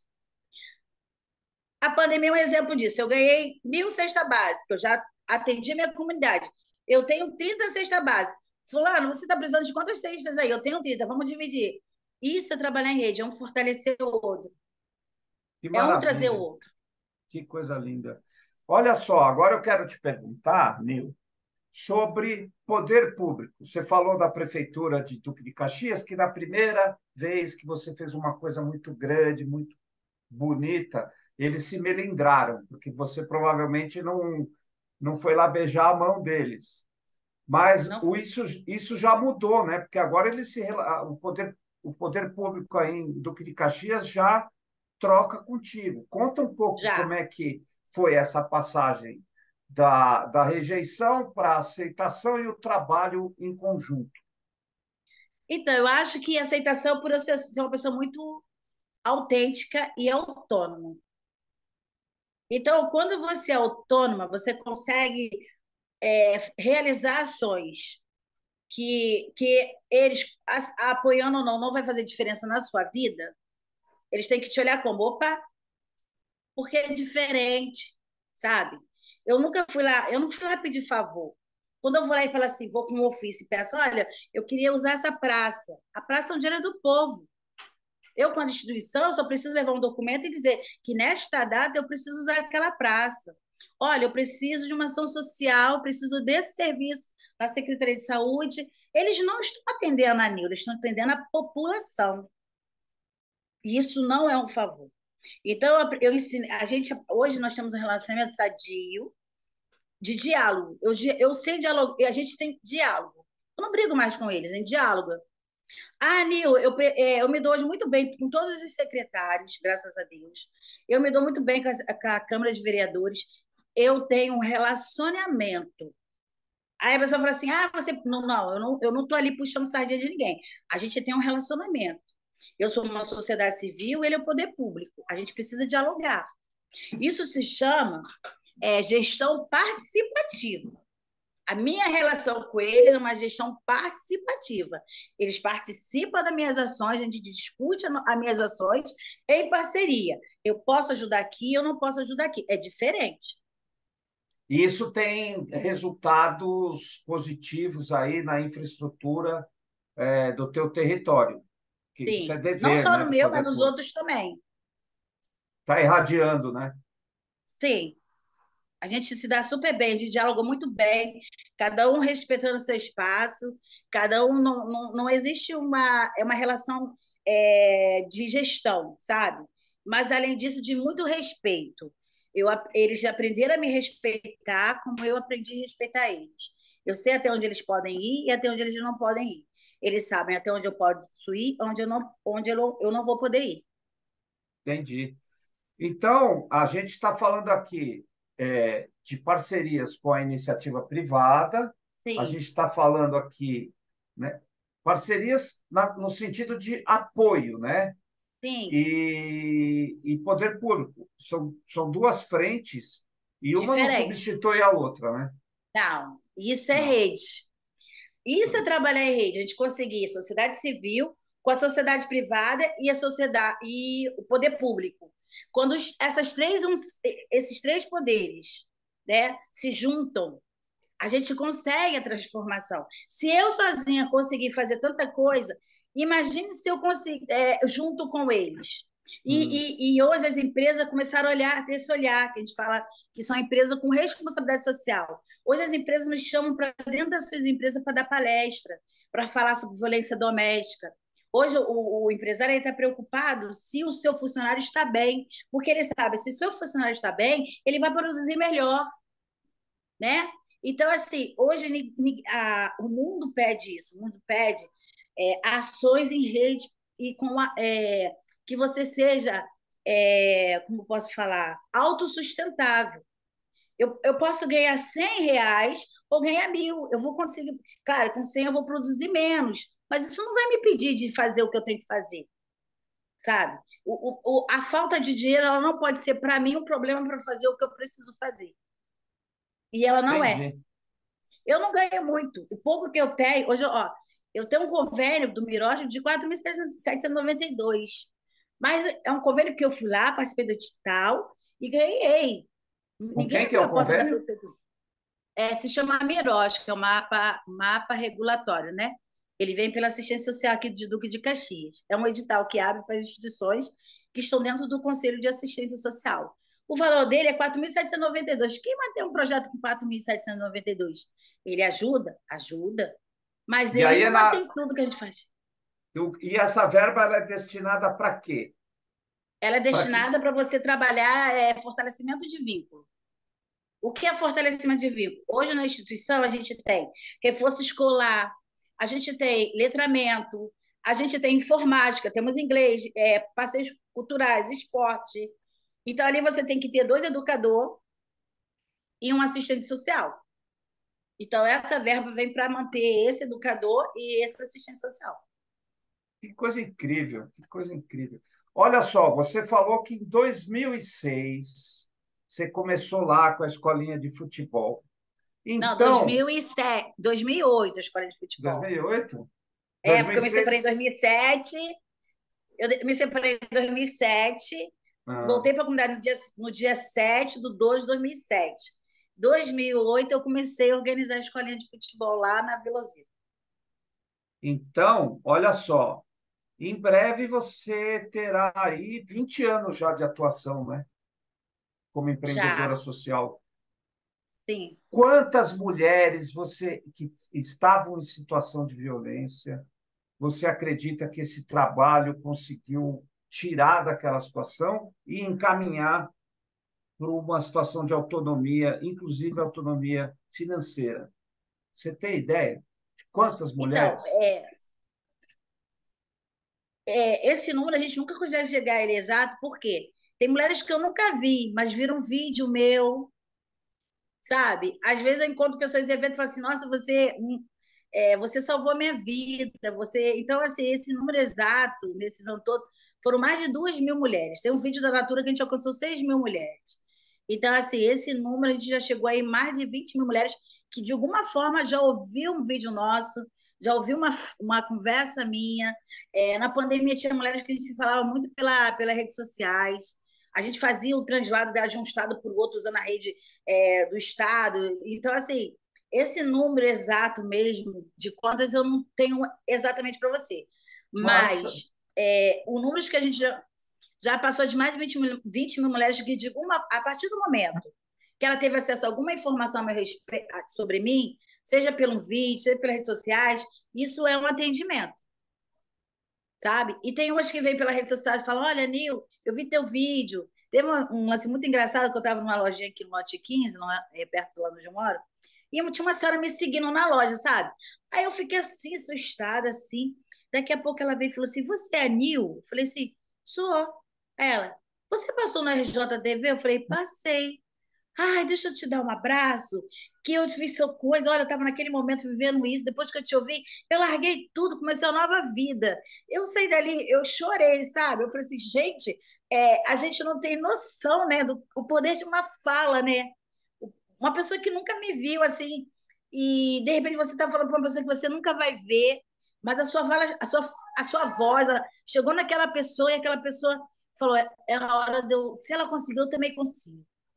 A pandemia é um exemplo disso. Eu ganhei mil cesta básica, eu já atendi a minha comunidade. Eu tenho trinta cesta básica. Fulano, você está precisando de quantas cestas aí? Eu tenho trinta, vamos dividir. Isso é trabalhar em rede, é um fortalecer o outro, Que é um trazer o maravilha, outro. que coisa linda. Olha só, agora eu quero te perguntar, Nil, sobre poder público. Você falou da prefeitura de Duque de Caxias, que na primeira vez que você fez uma coisa muito grande, muito bonita, eles se melindraram, porque você provavelmente não, não foi lá beijar a mão deles. Mas Não o, foi. isso, isso já mudou, né? Porque agora ele se, o poder, o poder público aí em Duque de Caxias já troca contigo. Conta um pouco como Já. é que foi essa passagem da, da rejeição para a aceitação e o trabalho em conjunto. Então, eu acho que a aceitação por eu ser, ser uma pessoa muito autêntica e autônoma. Então, quando você é autônoma, você consegue é, realizar ações que, que eles, a- apoiando ou não, não vai fazer diferença na sua vida. Eles têm que te olhar como, opa, porque é diferente, sabe? Eu nunca fui lá, eu não fui lá pedir favor. Quando eu vou lá e falo assim, vou com um ofício e peço, olha, eu queria usar essa praça. A praça é um dinheiro do povo. Eu, quando instituição, só preciso levar um documento e dizer que nesta data eu preciso usar aquela praça. Olha, eu preciso de uma ação social, preciso desse serviço na Secretaria de Saúde. Eles não estão atendendo a Nil, eles estão atendendo a população. E isso não é um favor. Então, eu ensino, a gente, hoje nós temos um relacionamento sadio, de diálogo. Eu, eu sei dialogar, a gente tem diálogo. Eu não brigo mais com eles, em diálogo. Ah, Nil, eu, é, eu me dou hoje muito bem com todos os secretários, graças a Deus. Eu me dou muito bem com a, com a Câmara de Vereadores. Eu tenho um relacionamento. Aí a pessoa fala assim: ah, você. Não, não, eu não, eu não estou ali puxando sardinha de ninguém. A gente tem um relacionamento. Eu sou uma sociedade civil, ele é o poder público. A gente precisa dialogar. Isso se chama é, gestão participativa. A minha relação com eles é uma gestão participativa. Eles participam das minhas ações, a gente discute as minhas ações em parceria. Eu posso ajudar aqui, eu não posso ajudar aqui. É diferente. E isso tem resultados positivos aí na infraestrutura é, do teu território, que isso é Sim. Não dever, só né, no do meu, mas poder nos público. outros também. Está irradiando, né? Sim. A gente se dá super bem, a gente dialoga muito bem, cada um respeitando o seu espaço, cada um não, não, não existe uma, é uma relação é, de gestão, sabe? Mas, além disso, de muito respeito. Eu, eles aprenderam a me respeitar como eu aprendi a respeitar eles. Eu sei até onde eles podem ir e até onde eles não podem ir. Eles sabem até onde eu posso ir, onde eu não, onde eu não, eu não vou poder ir. Entendi. Então, a gente está falando aqui é, de parcerias com a iniciativa privada, a Sim, gente está falando aqui, né, parcerias na, no sentido de apoio, né? sim, E, e poder público. São, são duas frentes e uma não diferente. substitui a outra, né? Não, isso é Não. rede. Isso é trabalhar em rede, a gente conseguir sociedade civil com a sociedade privada e a sociedade e o poder público. Quando os- essas três, esses três poderes, né, se juntam, A gente consegue a transformação. Se eu sozinha conseguir fazer tanta coisa, imagine se eu conseguir, é, junto com eles. Hum. E, e, e hoje as empresas começaram a olhar, ter esse olhar, que a gente fala que são empresas com responsabilidade social. Hoje as empresas nos chamam para dentro das suas empresas para dar palestra, para falar sobre violência doméstica. Hoje o, o empresário está preocupado se o seu funcionário está bem, porque ele sabe, se o seu funcionário está bem, ele vai produzir melhor, né? Então, assim, hoje a, o mundo pede isso, o mundo pede é, ações em rede e com a, é, que você seja, é, como posso falar, autossustentável. Eu, eu posso ganhar cem reais ou ganhar mil. Eu vou conseguir. Claro, com cem eu vou produzir menos, mas isso não vai me impedir de fazer o que eu tenho que fazer, sabe? O, o, a falta de dinheiro ela não pode ser, para mim, um problema para fazer o que eu preciso fazer. E ela não é. Entendi. Eu não ganho muito. O pouco que eu tenho, hoje, ó, eu tenho um convênio do Miroge de quatro mil setecentos e noventa e dois. Mas é um convênio que eu fui lá, participei do edital e ganhei. Com Ninguém quem que é abriu o a porta da convênio? prefeitura. É, se chama Miroge, que é o mapa, mapa regulatório, né? Ele vem pela assistência social aqui de Duque de Caxias. É um edital que abre para as instituições que estão dentro do Conselho de Assistência Social. O valor dele é quatro mil setecentos e noventa e dois. Quem mantém um projeto com quatro mil setecentos e noventa e dois? Ele ajuda? Ajuda. Mas E ele aí é não na, mantém tudo que a gente faz. eu- e essa verba ela é destinada para quê? Ela é Para que destinada para você trabalhar é, fortalecimento de vínculo. O que é fortalecimento de vínculo? Hoje na instituição a gente tem reforço escolar, a gente tem letramento, a gente tem informática, temos inglês, é, passeios culturais, esporte. Então ali você tem que ter dois educadores e um assistente social. Então essa verba vem para manter esse educador e esse assistente social. que coisa incrível, que coisa incrível. Olha só, você falou que em dois mil e seis você começou lá com a escolinha de futebol. Não, Então, dois mil e sete, dois mil e oito a escola de futebol. dois mil e oito, É, porque eu me separei em dois mil e seis. dois mil e sete, eu me separei em dois mil e sete. Ah, Voltei para a comunidade no dia, no dia sete de dois de dois mil e sete. Em dois mil e oito, eu comecei a organizar a escolinha de futebol lá na Vila Zira. então, olha só, em breve você terá aí vinte anos já de atuação, né? Como empreendedora Já, social. sim. Quantas mulheres você que estavam em situação de violência, você acredita que esse trabalho conseguiu tirar daquela situação e encaminhar para uma situação de autonomia, inclusive autonomia financeira? Você tem ideia de quantas Então, mulheres? é, é, esse número a gente nunca consegue chegar a ele exato, porque tem mulheres que eu nunca vi, mas viram um vídeo meu, sabe? Às vezes eu encontro pessoas em eventos e falo assim, nossa, você, hum, é, você salvou a minha vida, você... Então, assim, esse número exato, nesses anos todos, foram mais de duas mil mulheres. Tem um vídeo da Natura que a gente alcançou seis mil mulheres. Então, assim, esse número a gente já chegou aí mais de vinte mil mulheres que, de alguma forma, já ouviu um vídeo nosso, já ouviu uma, uma conversa minha. É, na pandemia, tinha mulheres que a gente se falava muito pela, pelas redes sociais. A gente fazia o translado dela de um estado para o outro, usando a rede é, do estado. Então, assim, esse número exato mesmo de quantas eu não tenho exatamente para você. Nossa, Mas é, o número que a gente já, já passou de mais de vinte mil, vinte mil mulheres que, de uma, a partir do momento que ela teve acesso a alguma informação a meu respeito, sobre mim, seja pelo vídeo, seja pelas redes sociais, isso é um atendimento, sabe? E tem umas que vêm pela rede social e falam: Olha, Nil, eu vi teu vídeo. Teve um lance muito engraçado que eu estava numa lojinha aqui no Lote quinze, lá, é, perto do lá onde eu moro, e tinha uma senhora me seguindo na loja, sabe? Aí eu fiquei assim, assustada, assim. Daqui a pouco ela veio e falou assim: Você é a Nil? Eu falei assim: Sou. Aí ela: Você passou no R J T V? Eu falei: Passei. Ai, deixa eu te dar um abraço, que eu fiz sua coisa. Olha, eu estava naquele momento vivendo isso. Depois que eu te ouvi, eu larguei tudo, comecei uma nova vida. Eu saí dali, eu chorei, sabe? Eu falei assim, gente, é, a gente não tem noção, né, do o poder de uma fala, né? Uma pessoa que nunca me viu assim, e de repente você está falando para uma pessoa que você nunca vai ver, mas a sua, fala, a sua, a sua voz a, chegou naquela pessoa e aquela pessoa falou: é, é a hora de eu. Se ela conseguiu, eu também consigo.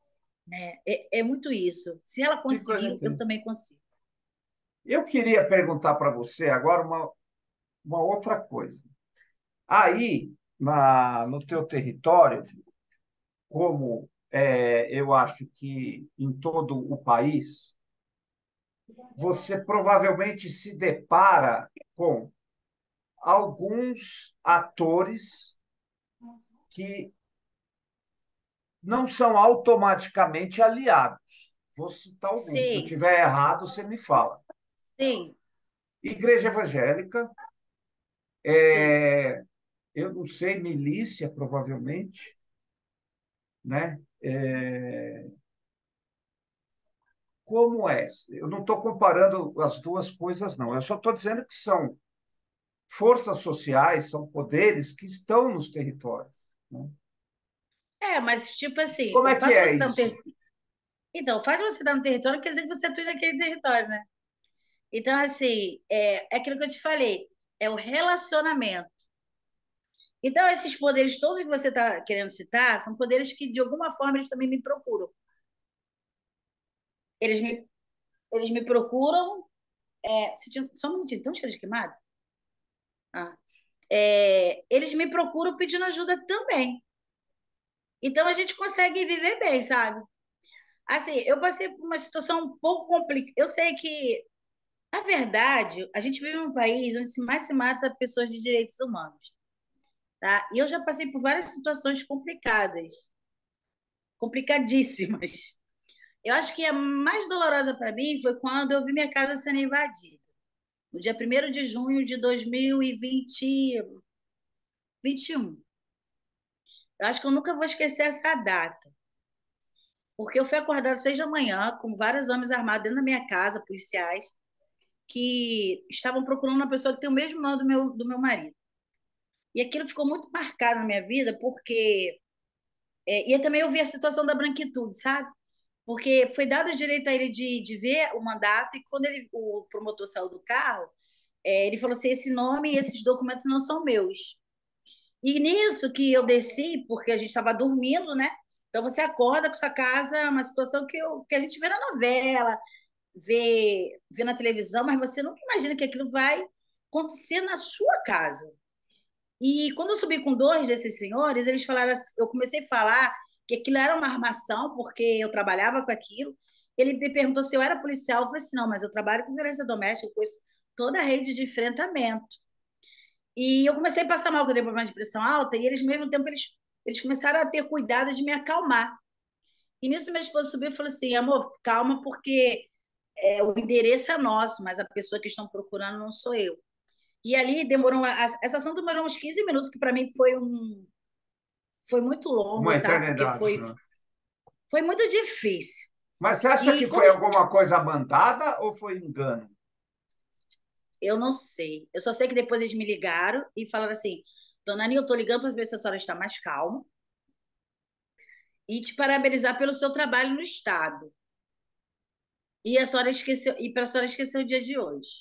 né? É, é muito isso. Se ela Que coisa conseguiu, eu incrível. também consigo. Eu queria perguntar para você agora uma, uma outra coisa. Aí, na, no teu território, como é, eu acho que em todo o país, você provavelmente se depara com alguns atores que não são automaticamente aliados. Vou citar alguns. Se eu Sim, tiver errado, você me fala. sim, Igreja evangélica, sim. é, eu não sei, milícia, provavelmente, né? É, como é? Eu não estou comparando as duas coisas, não. Eu só estou dizendo que são forças sociais, são poderes que estão nos territórios, né? É, mas tipo assim, Como o é que fato de é você estar no isso? ter... Então, o fato de você estar no território quer dizer que você atua naquele território, né? Então, assim, é, é aquilo que eu te falei, é o relacionamento. Então, esses poderes todos que você está querendo citar são poderes que, de alguma forma, eles também me procuram. Eles me, eles me procuram. É, se tinha- só um minutinho, tem um cheiro de queimado? Ah. É, eles me procuram pedindo ajuda também. Então, a gente consegue viver bem, sabe? Assim, eu passei por uma situação um pouco complicada. Eu sei que, na verdade, a gente vive num país onde se mais se mata pessoas de direitos humanos, tá? E eu já passei por várias situações complicadas, complicadíssimas. Eu acho que a mais dolorosa para mim foi quando eu vi minha casa sendo invadida, no dia primeiro de junho de dois mil e vinte, vinte e um. Eu acho que eu nunca vou esquecer essa data, porque eu fui acordada às seis da manhã com vários homens armados dentro da minha casa, policiais, que estavam procurando uma pessoa que tem o mesmo nome do meu, do meu marido. E aquilo ficou muito marcado na minha vida, porque. É, e também eu vi a situação da branquitude, sabe? Porque foi dado o direito a ele de, de ver o mandato, e quando ele, o promotor saiu do carro, é, ele falou assim: esse nome e esses documentos não são meus. E nisso que eu desci, porque a gente estava dormindo, né? Então você acorda com sua casa, uma situação que, eu, que a gente vê na novela, vê, vê na televisão, mas você nunca imagina que aquilo vai acontecer na sua casa. E quando eu subi com dois desses senhores, eles falaram assim, eu comecei a falar que aquilo era uma armação, porque eu trabalhava com aquilo. Ele me perguntou se eu era policial. Eu falei assim: não, mas eu trabalho com violência doméstica, eu conheço toda a rede de enfrentamento. E eu comecei a passar mal, com eu tenho problema de pressão alta, e eles, ao mesmo tempo, eles, eles começaram a ter cuidado de me acalmar. E nisso, minha esposa subiu e falou assim: amor, calma, porque é, o endereço é nosso, mas a pessoa que estão procurando não sou eu. E ali demorou, essa ação demorou uns quinze minutos, que para mim foi um, foi muito longo, Uma sabe? Porque eternidade, foi, né? foi muito difícil. Mas você acha E que como foi alguma coisa mandada ou foi engano? eu não sei, eu só sei que depois eles me ligaram e falaram assim: dona Aninha, eu tô ligando para ver se a senhora está mais calma e te parabenizar pelo seu trabalho no Estado. E a senhora esqueceu, e para a senhora esquecer o dia de hoje.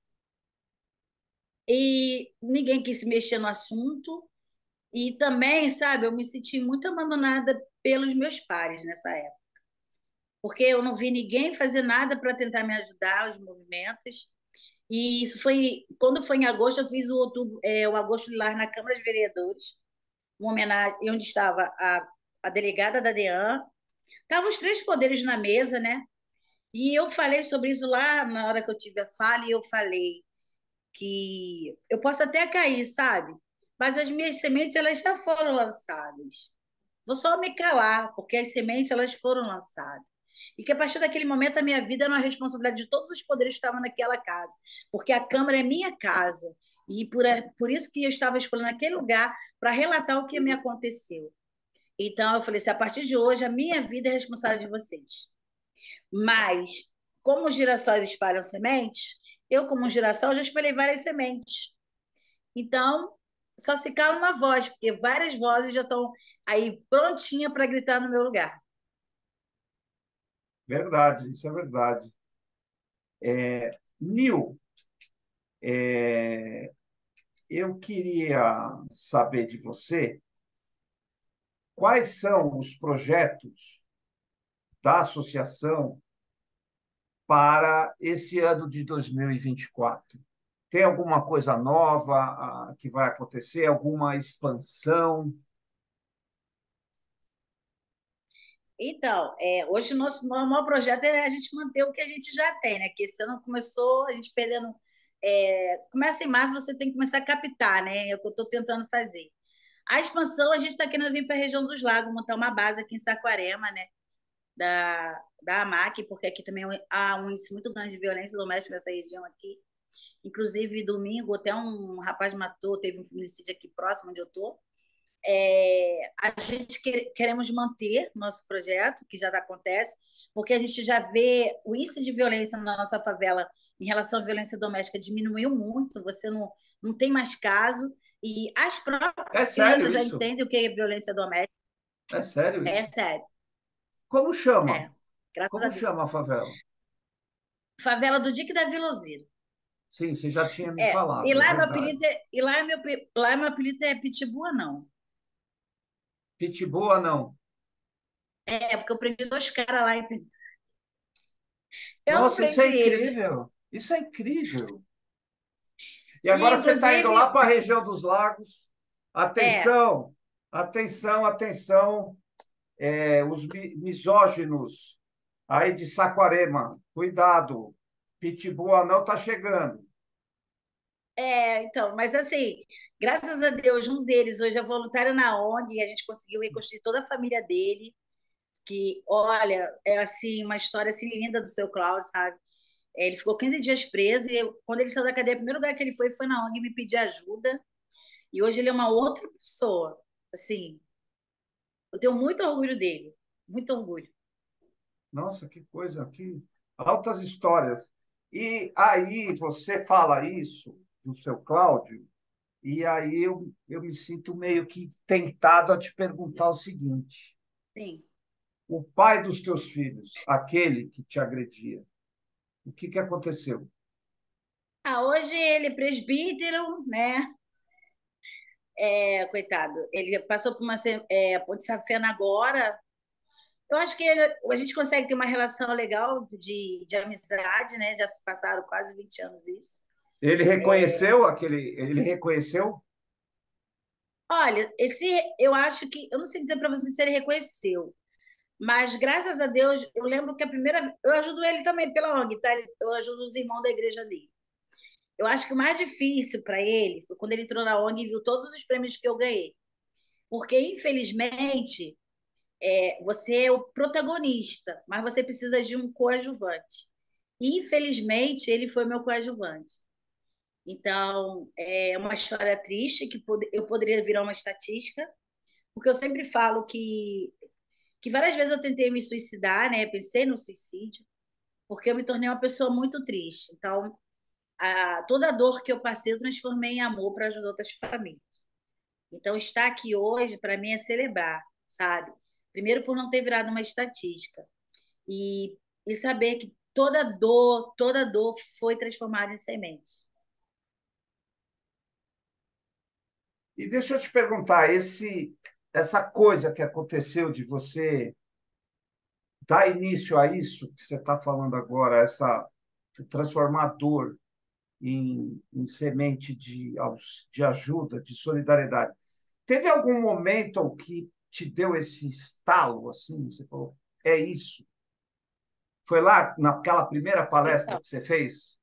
E ninguém quis se mexer no assunto. E também, sabe, eu me senti muito abandonada pelos meus pares nessa época, porque eu não vi ninguém fazer nada para tentar me ajudar, os movimentos. E isso foi, quando foi em agosto, eu fiz o, outubro, é, o Agosto Lilás na Câmara de Vereadores, uma homenagem, onde estava a, a delegada da DEAN, estavam os três poderes na mesa, né? E eu falei sobre isso lá na hora que eu tive a fala, e eu falei que eu posso até cair, sabe? Mas as minhas sementes, elas já foram lançadas. Vou só me calar, porque as sementes, elas foram lançadas. E que a partir daquele momento a minha vida era uma responsabilidade de todos os poderes que estavam naquela casa, porque a Câmara é minha casa. E por, por isso que eu estava escolhendo aquele lugar para relatar o que me aconteceu. Então eu falei assim: a partir de hoje, a minha vida é responsável de vocês. Mas, como os girassóis espalham sementes, eu, como um girassol, já espalhei várias sementes. Então, só se cala uma voz, porque várias vozes já estão aí prontinha para gritar no meu lugar. Verdade, isso é verdade. Nil, é, eu queria saber de você quais são os projetos da associação para esse ano de dois mil e vinte e quatro? Tem alguma coisa nova ah, que vai acontecer? Alguma expansão? Então, é, hoje o nosso maior projeto é a gente manter o que a gente já tem, né? Que esse ano começou, a gente perdendo. É, começa em março, você tem que começar a captar, né? É o que eu estou tentando fazer. A expansão, a gente está querendo vir para a região dos lagos, montar uma base aqui em Saquarema, né? Da, da AMAC, porque aqui também há um índice muito grande de violência doméstica nessa região aqui. Inclusive, domingo, até um rapaz matou, teve um feminicídio aqui próximo onde eu estou. É, a gente quer, queremos manter nosso projeto, que já acontece, porque a gente já vê o índice de violência na nossa favela em relação à violência doméstica diminuiu muito, você não, não tem mais caso, e as É próprias sério crianças já isso? entendem o que é violência doméstica. É sério É isso? sério, Como chama? é. Graças a Como Deus. chama a favela? Favela do Dique da Vila Alzira. Sim, você já tinha me É, e falado, é lá meu verdade. apelido é, e lá meu, lá meu apelido é Pitbull, não. Pitboa, não. É, porque eu prendi dois caras lá, entendeu? Eu não Nossa, isso é prendi eles. incrível. Isso é incrível. E E, agora você está indo inclusive, lá para a região dos lagos. é, Atenção, atenção, atenção, é, os mi- misóginos aí de Saquarema. Cuidado, Pitbull não está chegando. é, então, mas assim, graças a Deus, um deles hoje é voluntário na O N G e a gente conseguiu reconstruir toda a família dele, que, olha, é assim, uma história assim linda do seu Cláudio, sabe? É, ele ficou quinze dias preso e eu, quando ele saiu da cadeia, o primeiro lugar que ele foi foi na O N G me pedir ajuda e hoje ele é uma outra pessoa. Assim, eu tenho muito orgulho dele, muito orgulho. Nossa, que coisa, que altas histórias. E aí você fala isso do seu Cláudio, e aí eu, eu me sinto meio que tentado a te perguntar o seguinte: Sim. o pai dos teus filhos, aquele que te agredia, o que que aconteceu? Ah, hoje ele é presbítero, né? É, coitado, ele passou por uma se- é, ponte safena agora. Eu acho que ele- a gente consegue ter uma relação legal de, de amizade, né? Já se passaram quase vinte anos isso. Ele reconheceu aquele, ele reconheceu? Olha, esse eu acho que, eu não sei dizer para você se ele reconheceu, mas graças a Deus, eu lembro que a primeira, eu ajudo ele também pela O N G, tá? Eu ajudo os irmãos da igreja dele. Eu acho que o mais difícil para ele foi quando ele entrou na O N G e viu todos os prêmios que eu ganhei. Porque, infelizmente, é, você é o protagonista, mas você precisa de um coadjuvante. Infelizmente, ele foi meu coadjuvante. Então, é uma história triste que eu poderia virar uma estatística, porque eu sempre falo que, que várias vezes eu tentei me suicidar, né? Pensei no suicídio, porque eu me tornei uma pessoa muito triste. Então, a, toda a dor que eu passei, eu transformei em amor para ajudar outras famílias. Então, estar aqui hoje, para mim, é celebrar, sabe? Primeiro, por não ter virado uma estatística. E, e saber que toda dor, toda dor foi transformada em semente. E deixa eu te perguntar, esse, essa coisa que aconteceu de você dar início a isso que você está falando agora, essa transformar a dor em, em semente de, de ajuda, de solidariedade. Teve algum momento que te deu esse estalo, assim, você falou, é isso? Foi lá naquela primeira palestra Então, que você fez?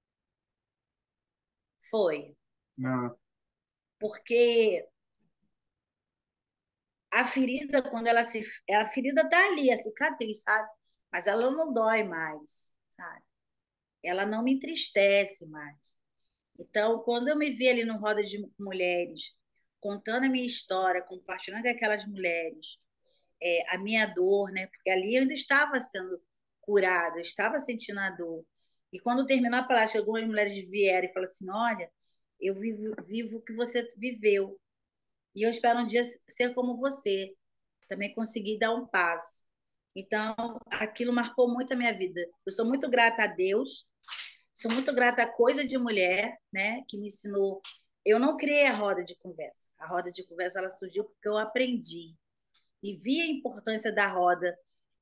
foi. Ah, Porque a ferida, quando ela se. A ferida tá ali, a cicatriz, sabe? Mas ela não dói mais, sabe? Ela não me entristece mais. Então, quando eu me vi ali no Roda de Mulheres, contando a minha história, compartilhando com aquelas mulheres, é, a minha dor, né? Porque ali eu ainda estava sendo curada, eu estava sentindo a dor. E quando terminou a palestra, algumas mulheres vieram e falaram assim: Olha, eu vivo, vivo o que você viveu. E eu espero um dia ser como você, também conseguir dar um passo. Então, aquilo marcou muito a minha vida. Eu sou muito grata a Deus, sou muito grata à Coisa de Mulher, né, que me ensinou. Eu não criei a roda de conversa. A roda de conversa ela surgiu porque eu aprendi e vi a importância da roda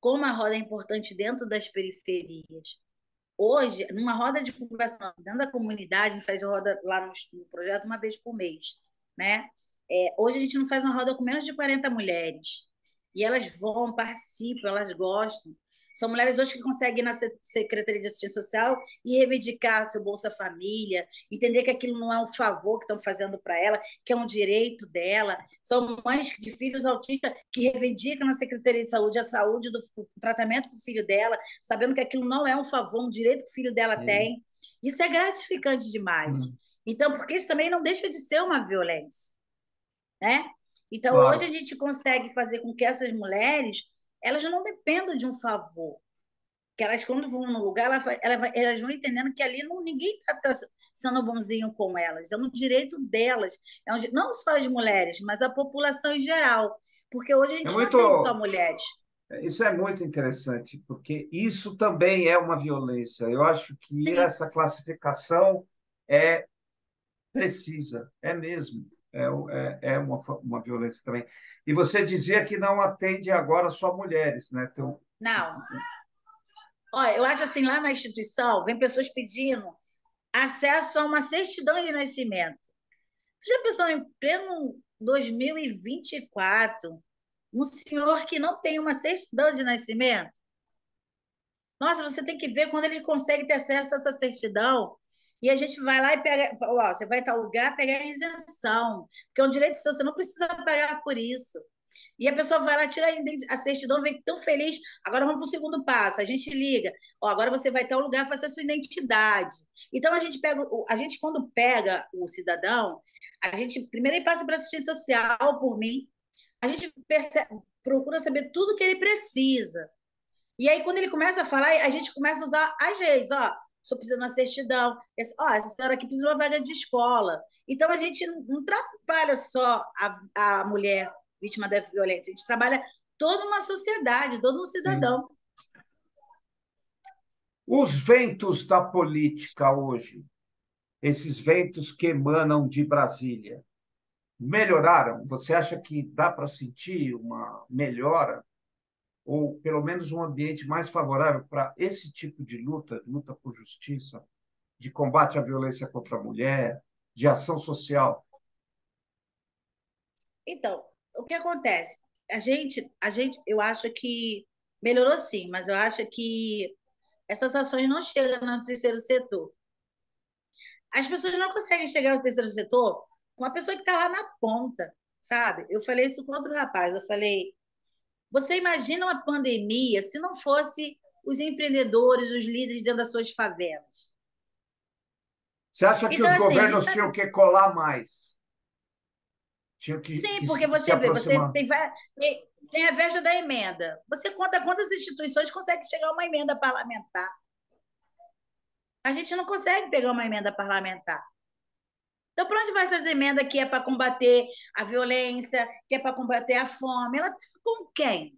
como a roda é importante dentro das periferias. Hoje, numa roda de conversa dentro da comunidade, a gente faz roda lá no, no projeto uma vez por mês, né? É, hoje a gente não faz uma roda com menos de quarenta mulheres. E elas vão, participam, elas gostam. São mulheres hoje que conseguem ir na Secretaria de Assistência Social e reivindicar seu Bolsa Família, entender que aquilo não é um favor que estão fazendo para ela, que é um direito dela. São mães de filhos autistas que reivindicam na Secretaria de Saúde a saúde do o tratamento para o filho dela, sabendo que aquilo não é um favor, um direito que o filho dela Sim. tem. Isso é gratificante demais. Hum, Então, porque isso também não deixa de ser uma violência, né? Então, hoje a claro. gente consegue fazer com que essas mulheres elas não dependam de um favor. Que elas, quando vão no lugar, ela vai- ela vai- elas vão entendendo que ali não, ninguém está sendo bonzinho com elas. É um direito delas. É um, di- não só as mulheres, mas a população em geral. Porque hoje a É gente não atende só muito, mulheres. isso é muito interessante, porque isso também é uma violência. Eu acho que Sim. essa classificação é precisa, é mesmo. É, o- é, é uma, fa- uma violência também. E você dizia que não atende agora só mulheres, né? Então, Não. Olha, eu acho assim, lá na instituição, vem pessoas pedindo acesso a uma certidão de nascimento. Você já pensou em pleno dois mil e vinte e quatro, um senhor que não tem uma certidão de nascimento? Nossa, você tem que ver quando ele consegue ter acesso a essa certidão. E a gente vai lá e pega, fala, ó, você vai a tal lugar, pegar a isenção, porque é um direito seu, você não precisa pagar por isso. E a pessoa vai lá, tira a identi- a certidão, vem tão feliz. Agora vamos para o segundo passo. A gente liga. Ó, agora você vai ter um lugar fazer a sua identidade. Então a gente pega, o- a gente quando pega o cidadão, a gente primeiro ele passa para assistência social por mim. A gente percebe- procura saber tudo que ele precisa. E aí, quando ele começa a falar, a gente começa a usar as leis. Ó, só precisa de uma certidão. Esse- Ó, essa senhora aqui precisa de uma vaga de escola. Então, a gente não não trabalha só a, a mulher vítima da violência, a gente trabalha toda uma sociedade, todo um sim. cidadão. Os ventos da política hoje, esses ventos que emanam de Brasília, melhoraram? Você acha que dá para sentir uma melhora? Ou pelo menos um ambiente mais favorável para esse tipo de luta, luta por justiça, de combate à violência contra a mulher, de ação social? Então, o que acontece? A gente, a gente, eu acho que melhorou sim, mas eu acho que essas ações não chegam no terceiro setor. As pessoas não conseguem chegar ao terceiro setor com a pessoa que está lá na ponta, sabe? Eu falei isso com outro rapaz. Eu falei, você imagina uma pandemia se não fosse os empreendedores, os líderes dentro das suas favelas? Você acha que Então, os assim, a gente governos sabe. tinham que colar mais, tinham que, Sim, que porque se você vê, você aproximar? tem, vai- tem tem a véspera da emenda. Você conta quantas instituições conseguem chegar a uma emenda parlamentar. A gente não consegue pegar uma emenda parlamentar. Então, para onde vai essas emendas que é para combater a violência, que é para combater a fome? Ela está com quem?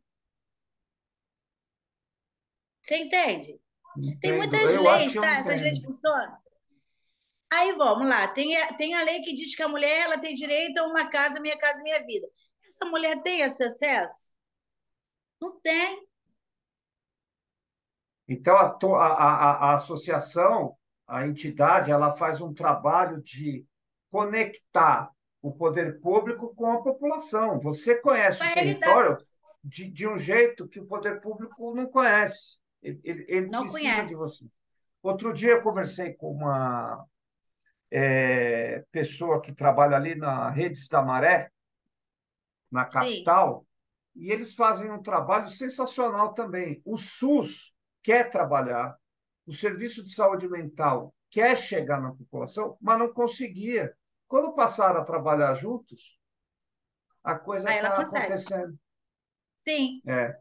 Você entende? Tem Entendo. muitas Eu acho leis, que eu tá? Essas entendo. leis funcionam. Aí vamos lá, tem a, tem a lei que diz que a mulher ela tem direito a uma casa, minha casa, minha vida. Essa mulher tem esse acesso? Não tem. Então, a, to- a, a, a associação, a entidade, ela faz um trabalho de conectar o poder público com a população. Você Com conhece a o realidade, território de, de um jeito que o poder público não conhece. Ele, ele, ele não precisa de conhece. você. Outro dia eu conversei com uma é, pessoa que trabalha ali na Redes da Maré, na Sim. capital, e eles fazem um trabalho sensacional também. O SUS quer trabalhar, o Serviço de Saúde Mental quer chegar na população, mas não conseguia. Quando passaram a trabalhar juntos, a coisa Aí ela está consegue. acontecendo. Sim. É,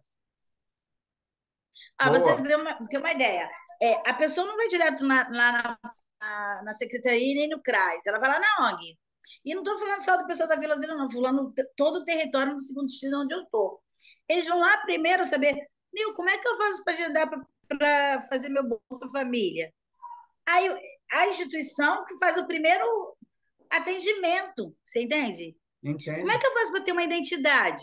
Ah, você boa. vê uma, tem uma ideia. É, a pessoa não vai direto na, lá na, na, na secretaria nem no CRAS, ela vai lá na O N G. E não estou falando só do pessoal da Vila Zila, não, estou falando t- todo o território do segundo distrito onde eu estou. Eles vão lá primeiro saber, Nil, como é que eu faço para agendar para fazer meu Bolsa Família? Aí a instituição que faz o primeiro atendimento, você entende? Como é Entendo. que eu faço para ter uma identidade?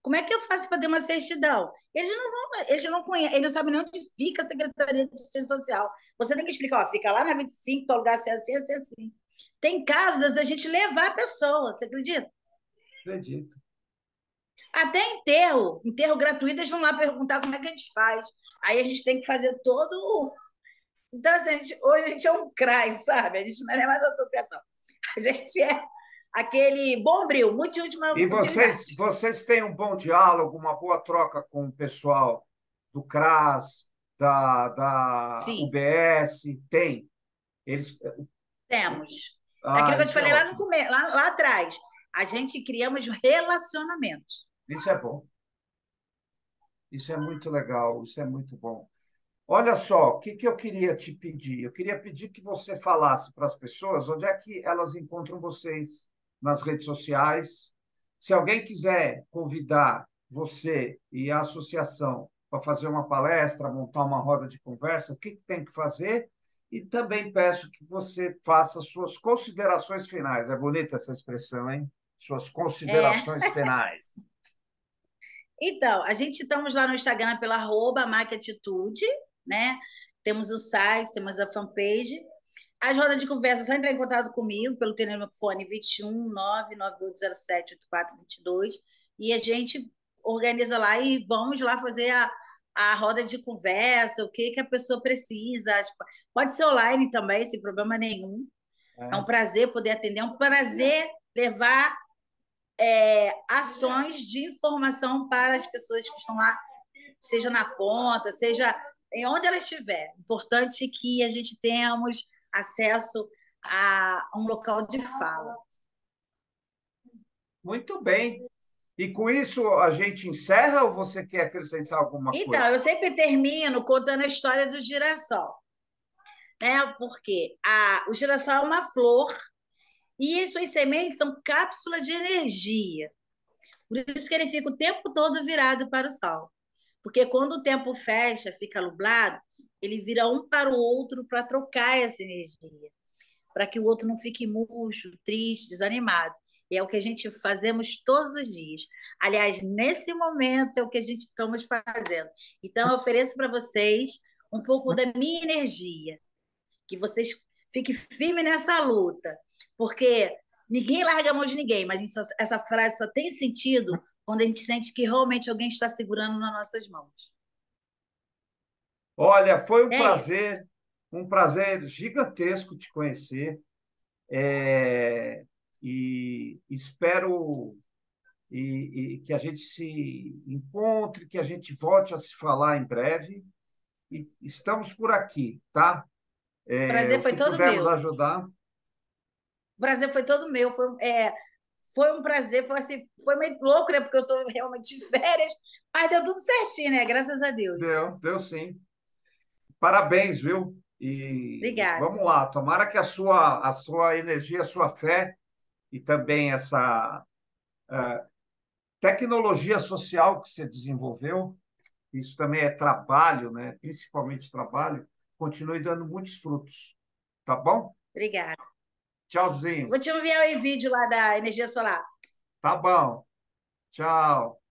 Como é que eu faço para ter uma certidão? Eles não vão, eles não conhecem, eles não sabem nem onde fica a Secretaria de Assistência Social. Você tem que explicar, ó, fica lá na vinte e cinco, tal lugar assim, assim, assim, assim. Tem casos da gente levar a pessoa, você acredita? Acredito. Até enterro, enterro gratuito, eles vão lá perguntar como é que a gente faz. Aí a gente tem que fazer todo. Então, assim, a gente, hoje a gente é um CRAS, sabe? A gente não é mais associação. A gente é aquele bombril, multiúltima E vocês, utilidade. vocês têm um bom diálogo, uma boa troca com o pessoal do CRAS, da, da Sim, U B S? Tem. Eles. temos. É aquilo Ah, que eu te isso é falei lá, no ótimo. come... lá, lá atrás. A gente criamos relacionamentos. Isso é bom. Isso é muito legal. Isso é muito bom. Olha só, o que que eu queria te pedir? Eu queria pedir que você falasse para as pessoas onde é que elas encontram vocês nas redes sociais. Se alguém quiser convidar você e a associação para fazer uma palestra, montar uma roda de conversa, o que que tem que fazer? E também peço que você faça suas considerações finais. É bonita essa expressão, hein? Suas É. considerações finais. Então, a gente estamos lá no Instagram pela arroba Atitude, né? Temos o site, temos a fanpage. As rodas de conversa, é só entrar em contato comigo pelo telefone vinte e um, nove nove oito zero sete, oito quatro dois dois e a gente organiza lá e vamos lá fazer a, a roda de conversa, o que, que a pessoa precisa. Tipo, pode ser online também, sem problema nenhum. É um É. prazer poder atender, é um prazer levar é, ações de informação para as pessoas que estão lá, seja na ponta, seja em onde ela estiver. Importante que a gente tenhamos acesso a um local de fala. Muito bem. E com isso a gente encerra ou você quer acrescentar alguma coisa? Então, eu sempre termino contando a história do girassol, né? Porque a, o girassol é uma flor e suas sementes são cápsulas de energia. Por isso que ele fica o tempo todo virado para o sol. Porque quando o tempo fecha, fica nublado, ele vira um para o outro para trocar essa energia, para que o outro não fique murcho, triste, desanimado. E é o que a gente fazemos todos os dias. Aliás, nesse momento é o que a gente estamos fazendo. Então, eu ofereço para vocês um pouco da minha energia, que vocês fiquem firmes nessa luta, porque ninguém larga a mão de ninguém, mas só, essa frase só tem sentido quando a gente sente que realmente alguém está segurando nas nossas mãos. Olha, foi um É isso. prazer, um prazer gigantesco te conhecer. É, e espero e, e que a gente se encontre, que a gente volte a se falar em breve. E estamos por aqui, tá? O É, prazer o foi que todo pudermos meu. ajudar. O prazer foi todo meu. Foi, é, foi um prazer, foi assim, foi meio louco, né? Porque eu estou realmente de férias, mas deu tudo certinho, né? Graças a Deus. Deu, deu sim. Parabéns, viu? E Obrigada. vamos lá, tomara que a sua, a sua energia, a sua fé e também essa uh, tecnologia social que você desenvolveu, isso também é trabalho, né? Principalmente trabalho, continue dando muitos frutos. Tá bom? Obrigada. Tchauzinho. Vou te enviar o vídeo lá da energia solar. Tá bom. Tchau.